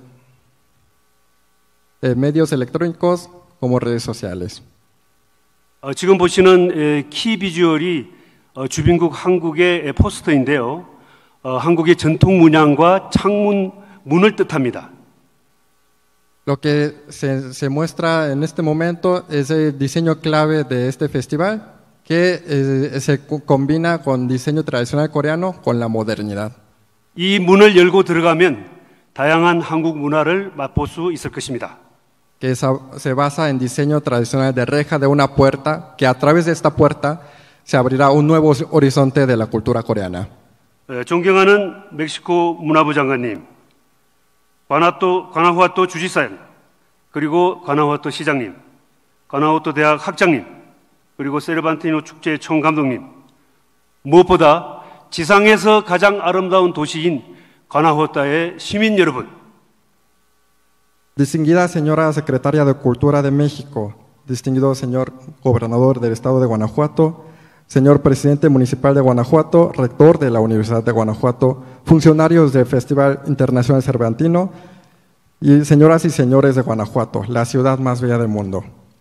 [SPEAKER 21] eh, medios electrónicos como redes sociales.
[SPEAKER 20] 어, 지금 보시는 에, 키 비주얼이 어, 주빈국 한국의 에, 포스터인데요. 어, 한국의 전통 문양과 창문 문을 뜻합니다.
[SPEAKER 21] Lo que se, se muestra en este momento es el diseño clave de este festival, que eh, se combina con diseño tradicional coreano con la modernidad.
[SPEAKER 20] 이 문을 열고 들어가면 다양한 한국 문화를 맛볼 수 있을 것입니다.
[SPEAKER 21] Que se basa en diseño tradicional de reja de una puerta, que a través de esta puerta se abrirá un nuevo horizonte de la cultura coreana.
[SPEAKER 20] 에, 존경하는 멕시코 문화부 장관님, 과나토, 과나후아토 주지사님, 그리고 과나후아토 시장님, 과나후아토 대학 학장님, 그리고 세르반티노 축제 총감독님, 무엇보다 지상에서 가장 아름다운 도시인 과나후아토의 시민 여러분,
[SPEAKER 21] Distinguida señora secretaria de Cultura de México, distinguido señor gobernador del estado de Guanajuato, señor presidente municipal de Guanajuato, rector de la Universidad de Guanajuato, funcionarios del Festival Internacional Cervantino y señoras y señores de Guanajuato, la ciudad más bella del mundo.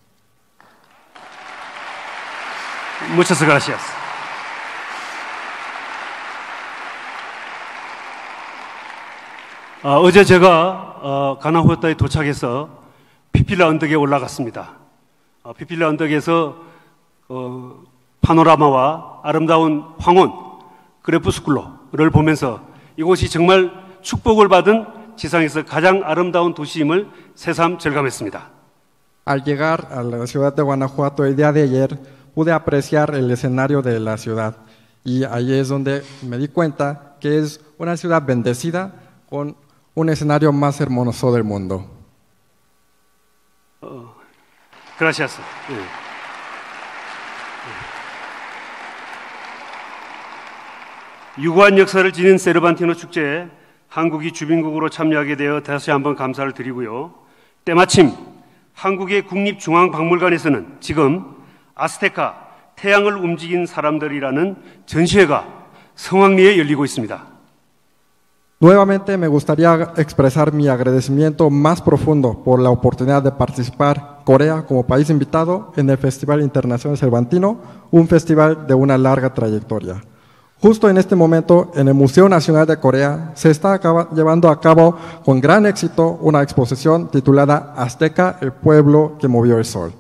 [SPEAKER 20] Muchas gracias. 어, 어제 제가 어, 가나후아토에 도착해서 피필라 언덕에 올라갔습니다. 어, 피필라 언덕에서 어, 파노라마와 아름다운 황혼, 크레푸스쿨로를 보면서 이곳이 정말 축복을 받은 지상에서 가장 아름다운 도시임을 새삼 절감했습니다.
[SPEAKER 21] Al llegar a la ciudad de Guanajuato el día de ayer, pude apreciar el escenario de la ciudad y ahí es donde me di cuenta que es una ciudad bendecida con un escenario más hermoso del mundo.
[SPEAKER 20] 어, gracias. 네. 유구한 역사를 지닌 세르반티노 축제에 한국이 주빈국으로 참여하게 되어 다시 한번 감사를 드리고요. 때마침 한국의 국립중앙박물관에서는 지금 아스테카 태양을 움직인 사람들이라는 전시회가 성황리에 열리고 있습니다.
[SPEAKER 21] Nuevamente me gustaría expresar mi agradecimiento más profundo por la oportunidad de participar Corea como país invitado en el Festival Internacional Cervantino, un festival de una larga trayectoria. Justo en este momento, en el Museo Nacional de Corea, se está llevando a cabo con gran éxito una exposición titulada Azteca, el pueblo que movió el sol.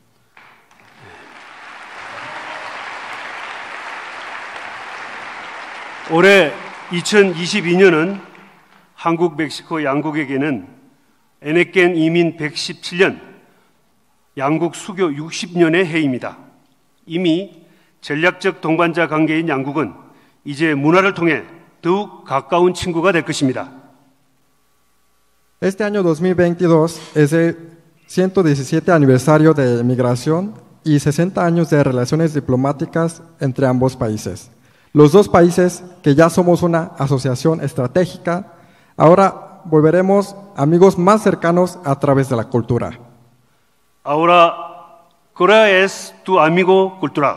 [SPEAKER 20] 올해 이천이십이 년은 한국, 멕시코 양국에게는 에네켄 이민 백십칠 년, 양국 수교 육십 년의 해입니다. 이미 전략적 동반자 관계인 양국은 이제 문화를 통해 더욱 가까운 친구가 될 것입니다.
[SPEAKER 21] Este año dos mil veintidós es el ciento diecisiete aniversario de migración y sesenta años de relaciones diplomáticas entre ambos países. Los dos países, que ya somos una asociación estratégica, ahora volveremos amigos más cercanos a través de la cultura.
[SPEAKER 20] Ahora, Corea es tu amigo cultural.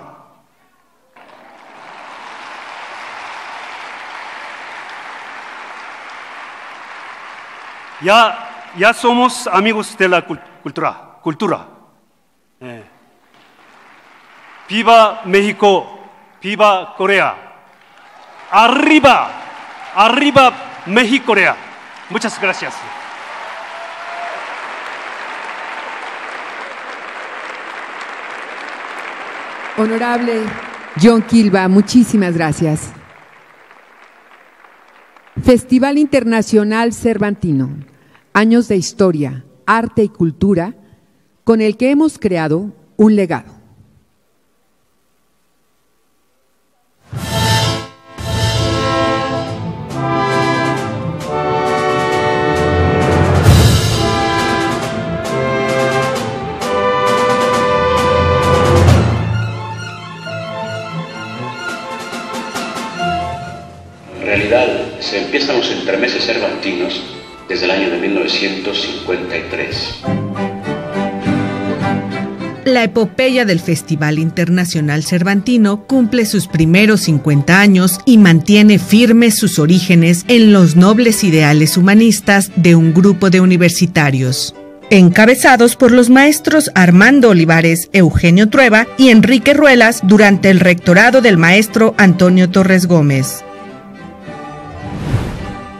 [SPEAKER 20] Ya, ya somos amigos de la cultura. cultura. Eh. Viva México, viva Corea. Arriba, arriba México, Corea. Muchas gracias.
[SPEAKER 6] Honorable John Kilba, muchísimas gracias. Festival Internacional Cervantino, años de historia, arte y cultura, con el que hemos creado un legado.
[SPEAKER 4] En realidad, se empiezan los entremeses cervantinos desde el año de mil novecientos cincuenta y tres.
[SPEAKER 22] La epopeya del Festival Internacional Cervantino cumple sus primeros cincuenta años y mantiene firmes sus orígenes en los nobles ideales humanistas de un grupo de universitarios, encabezados por los maestros Armando Olivares, Eugenio Trueba y Enrique Ruelas durante el rectorado del maestro Antonio Torres Gómez.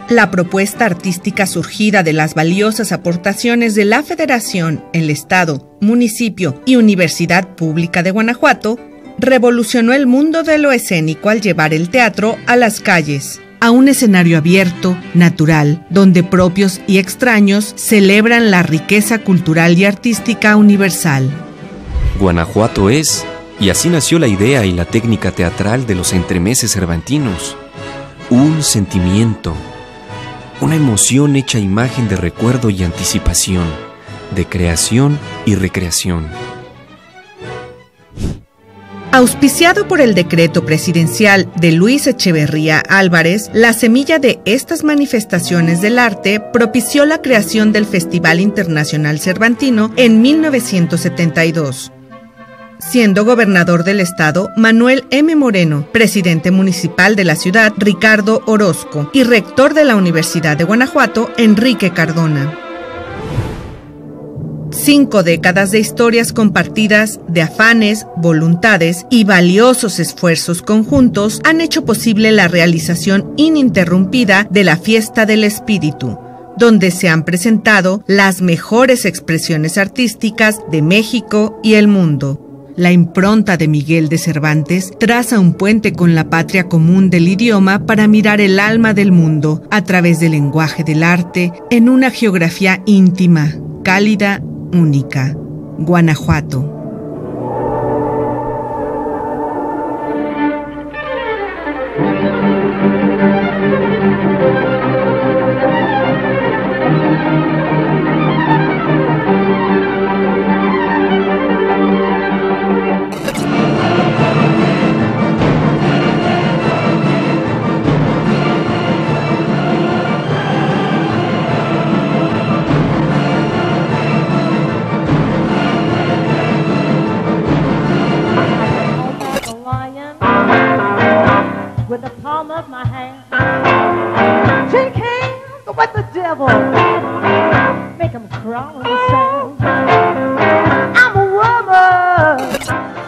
[SPEAKER 22] La propuesta artística surgida de las valiosas aportaciones de la Federación, el Estado, municipio y Universidad Pública de Guanajuato revolucionó el mundo de lo escénico al llevar el teatro a las calles, a un escenario abierto, natural, donde propios y extraños celebran la riqueza cultural y artística universal.
[SPEAKER 3] Guanajuato es, y así nació la idea y la técnica teatral de los entremeses cervantinos, un sentimiento, una emoción hecha imagen de recuerdo y anticipación, de creación y recreación.
[SPEAKER 22] Auspiciado por el decreto presidencial de Luis Echeverría Álvarez, la semilla de estas manifestaciones del arte propició la creación del Festival Internacional Cervantino en mil novecientos setenta y dos. Siendo gobernador del estado Manuel M. Moreno, presidente municipal de la ciudad Ricardo Orozco y rector de la Universidad de Guanajuato Enrique Cardona. Cinco décadas de historias compartidas, de afanes, voluntades y valiosos esfuerzos conjuntos han hecho posible la realización ininterrumpida de la Fiesta del Espíritu, donde se han presentado las mejores expresiones artísticas de México y el mundo. La impronta de Miguel de Cervantes traza un puente con la patria común del idioma para mirar el alma del mundo a través del lenguaje del arte en una geografía íntima, cálida, única. Guanajuato.
[SPEAKER 5] With the palm of my hand, shake hands with the devil, make him crawl in the sand. I'm a woman.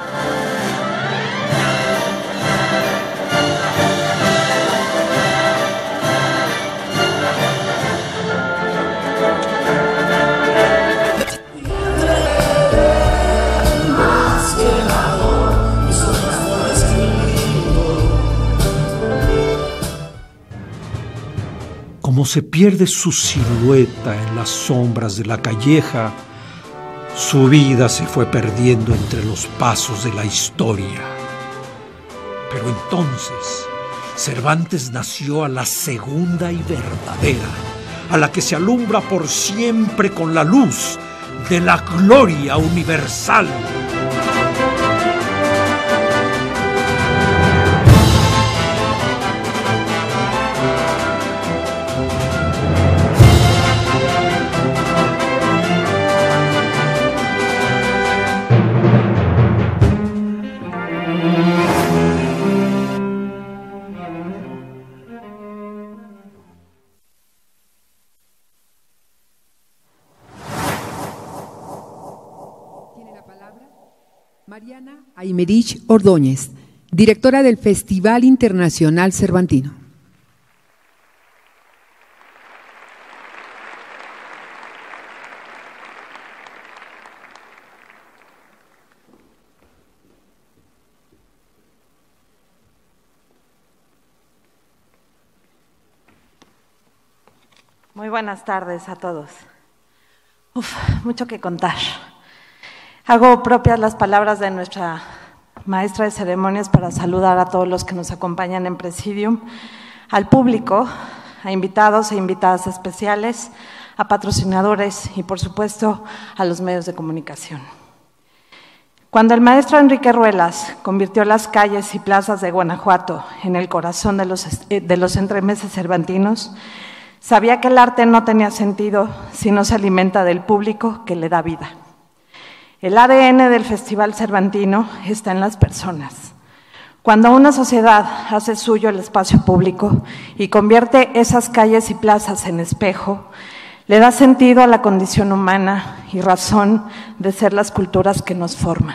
[SPEAKER 23] Como se pierde su silueta en las sombras de la calleja, su vida se fue perdiendo entre los pasos de la historia. Pero entonces, Cervantes nació a la segunda y verdadera, a la que se alumbra por siempre con la luz de la gloria universal.
[SPEAKER 6] Mariana Aymerich Ordóñez, directora del Festival Internacional Cervantino.
[SPEAKER 24] Muy buenas tardes a todos. Uf, mucho que contar. Hago propias las palabras de nuestra maestra de ceremonias para saludar a todos los que nos acompañan en Presidium, al público, a invitados e invitadas especiales, a patrocinadores y, por supuesto, a los medios de comunicación. Cuando el maestro Enrique Ruelas convirtió las calles y plazas de Guanajuato en el corazón de los, de los entremeses cervantinos, sabía que el arte no tenía sentido si no se alimenta del público que le da vida. El A D N del Festival Cervantino está en las personas. Cuando una sociedad hace suyo el espacio público y convierte esas calles y plazas en espejo, le da sentido a la condición humana y razón de ser las culturas que nos forman.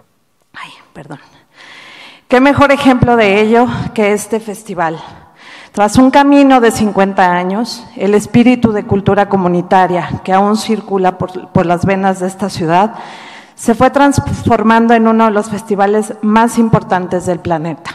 [SPEAKER 24] Ay, perdón. ¿Qué mejor ejemplo de ello que este festival? Tras un camino de cincuenta años, el espíritu de cultura comunitaria que aún circula por, por las venas de esta ciudad se fue transformando en uno de los festivales más importantes del planeta.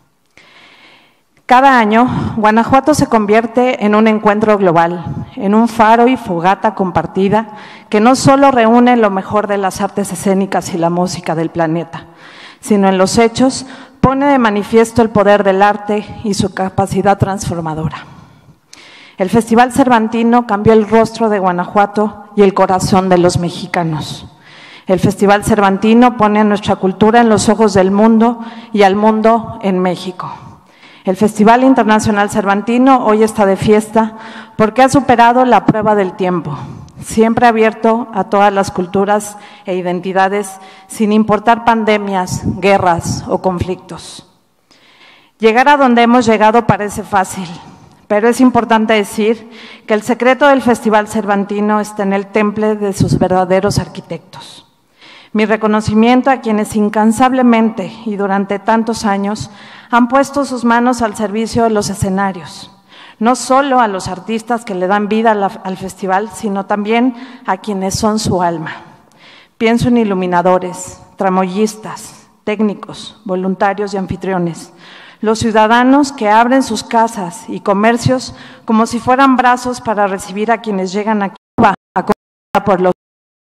[SPEAKER 24] Cada año, Guanajuato se convierte en un encuentro global, en un faro y fogata compartida que no solo reúne lo mejor de las artes escénicas y la música del planeta, sino en los hechos pone de manifiesto el poder del arte y su capacidad transformadora. El Festival Cervantino cambió el rostro de Guanajuato y el corazón de los mexicanos. El Festival Cervantino pone a nuestra cultura en los ojos del mundo y al mundo en México. El Festival Internacional Cervantino hoy está de fiesta porque ha superado la prueba del tiempo, siempre abierto a todas las culturas e identidades sin importar pandemias, guerras o conflictos. Llegar a donde hemos llegado parece fácil, pero es importante decir que el secreto del Festival Cervantino está en el temple de sus verdaderos arquitectos. Mi reconocimiento a quienes incansablemente y durante tantos años han puesto sus manos al servicio de los escenarios, no solo a los artistas que le dan vida al festival, sino también a quienes son su alma. Pienso en iluminadores, tramoyistas, técnicos, voluntarios y anfitriones, los ciudadanos que abren sus casas y comercios como si fueran brazos para recibir a quienes llegan a Cuba a comer por los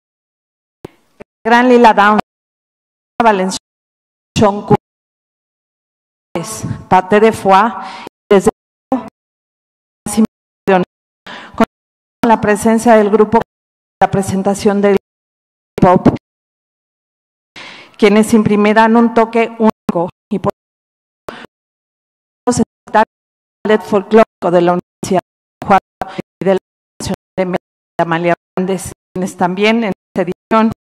[SPEAKER 24] Gran Lila Downs, Valenciano, Choncu, Paté de Foix, desde con la presencia del grupo, la presentación del pop, quienes imprimirán un toque único y por el ballet folclórico de la Universidad de Guanajuato y de la Nacional de México, Amalia Hernández, quienes también en esta edición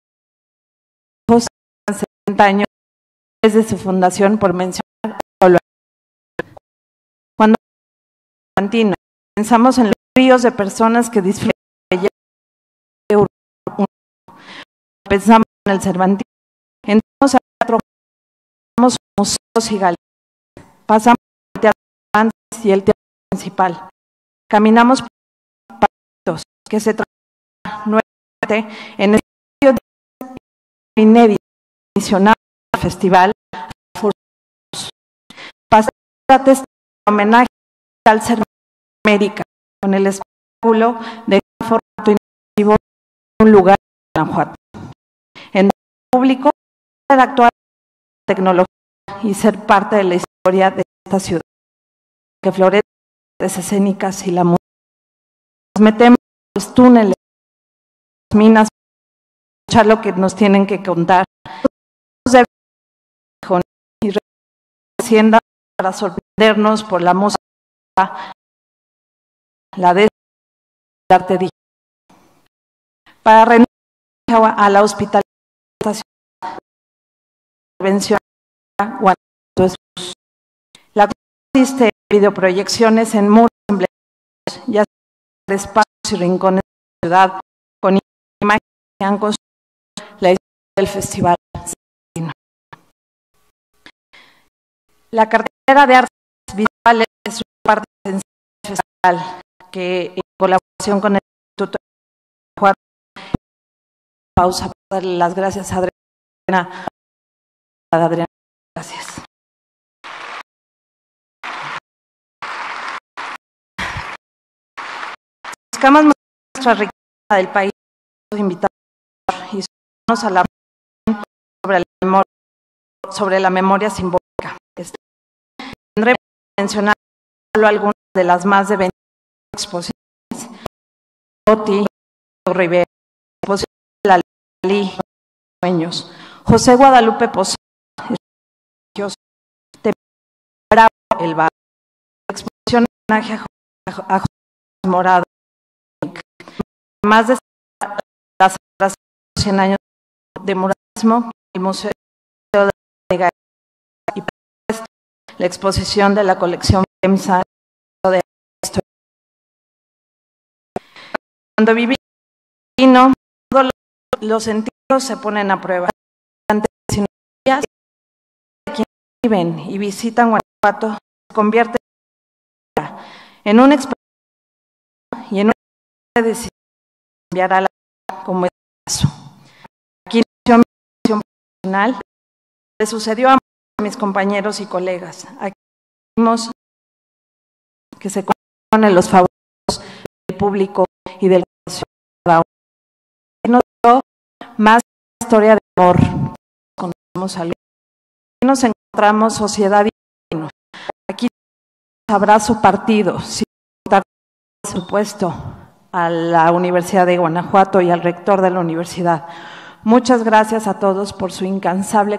[SPEAKER 24] setenta años desde su fundación, por mencionar solo. Cuando pensamos en los ríos de personas que disfrutan de belleza de Europa, pensamos en el Cervantino, entramos al teatro, pasamos museos y galerías, pasamos el teatro antes y el teatro principal, caminamos por pasos que se trabajan nuevamente en el medio de inédito misionado al festival, pasamos a testar homenaje al Cervantino América con el espectáculo de un formato inmersivo en un lugar en Guanajuato. En el público, poder actuar con la tecnología y ser parte de la historia de esta ciudad, que florece las escénicas y la música. Nos metemos en los túneles, las minas, para escuchar lo que nos tienen que contar. Y Hacienda para sorprendernos por la música, la de arte digital. Para renunciar a la hospitalización, intervención, la consiste en videoproyecciones en muros emblemáticos, ya sea espacios y rincones de la ciudad, con imágenes que han construido la historia del festival. La cartera de artes visuales es una parte esencial del festival que, en colaboración con el Instituto de Guanajuato, pausa para darle las gracias a Adriana. Adriana, gracias. Buscamos nuestra riqueza del país, invitados y subirnos a la sobre la memoria, sobre la memoria simbólica. Tendré que mencionar solo algunas de las más de veinte exposiciones. Oti, Rivera, exposición de la Lali, Sueños, José Guadalupe Posada, Bravo, el Bar, exposición de homenaje a José Morado, además de las cien años de muralismo, el Museo de la y la exposición de la colección FEMSA de historia. Cuando viví en todos los sentidos se ponen a prueba. Durante días, quienes viven y visitan Guanajuato se convierte en una experiencia y en una decisión de cambiar a la como es el caso. Aquí nació mi formación profesional, le sucedió a mis compañeros y colegas. Aquí vimos que se componen los favores del público y del ciudadano. Nos dio más historia de amor. Conocemos algo. Aquí nos encontramos sociedad y destinos. Aquí habrá su partido, sin importar, por supuesto, a la Universidad de Guanajuato y al rector de la universidad. Muchas gracias a todos por su incansable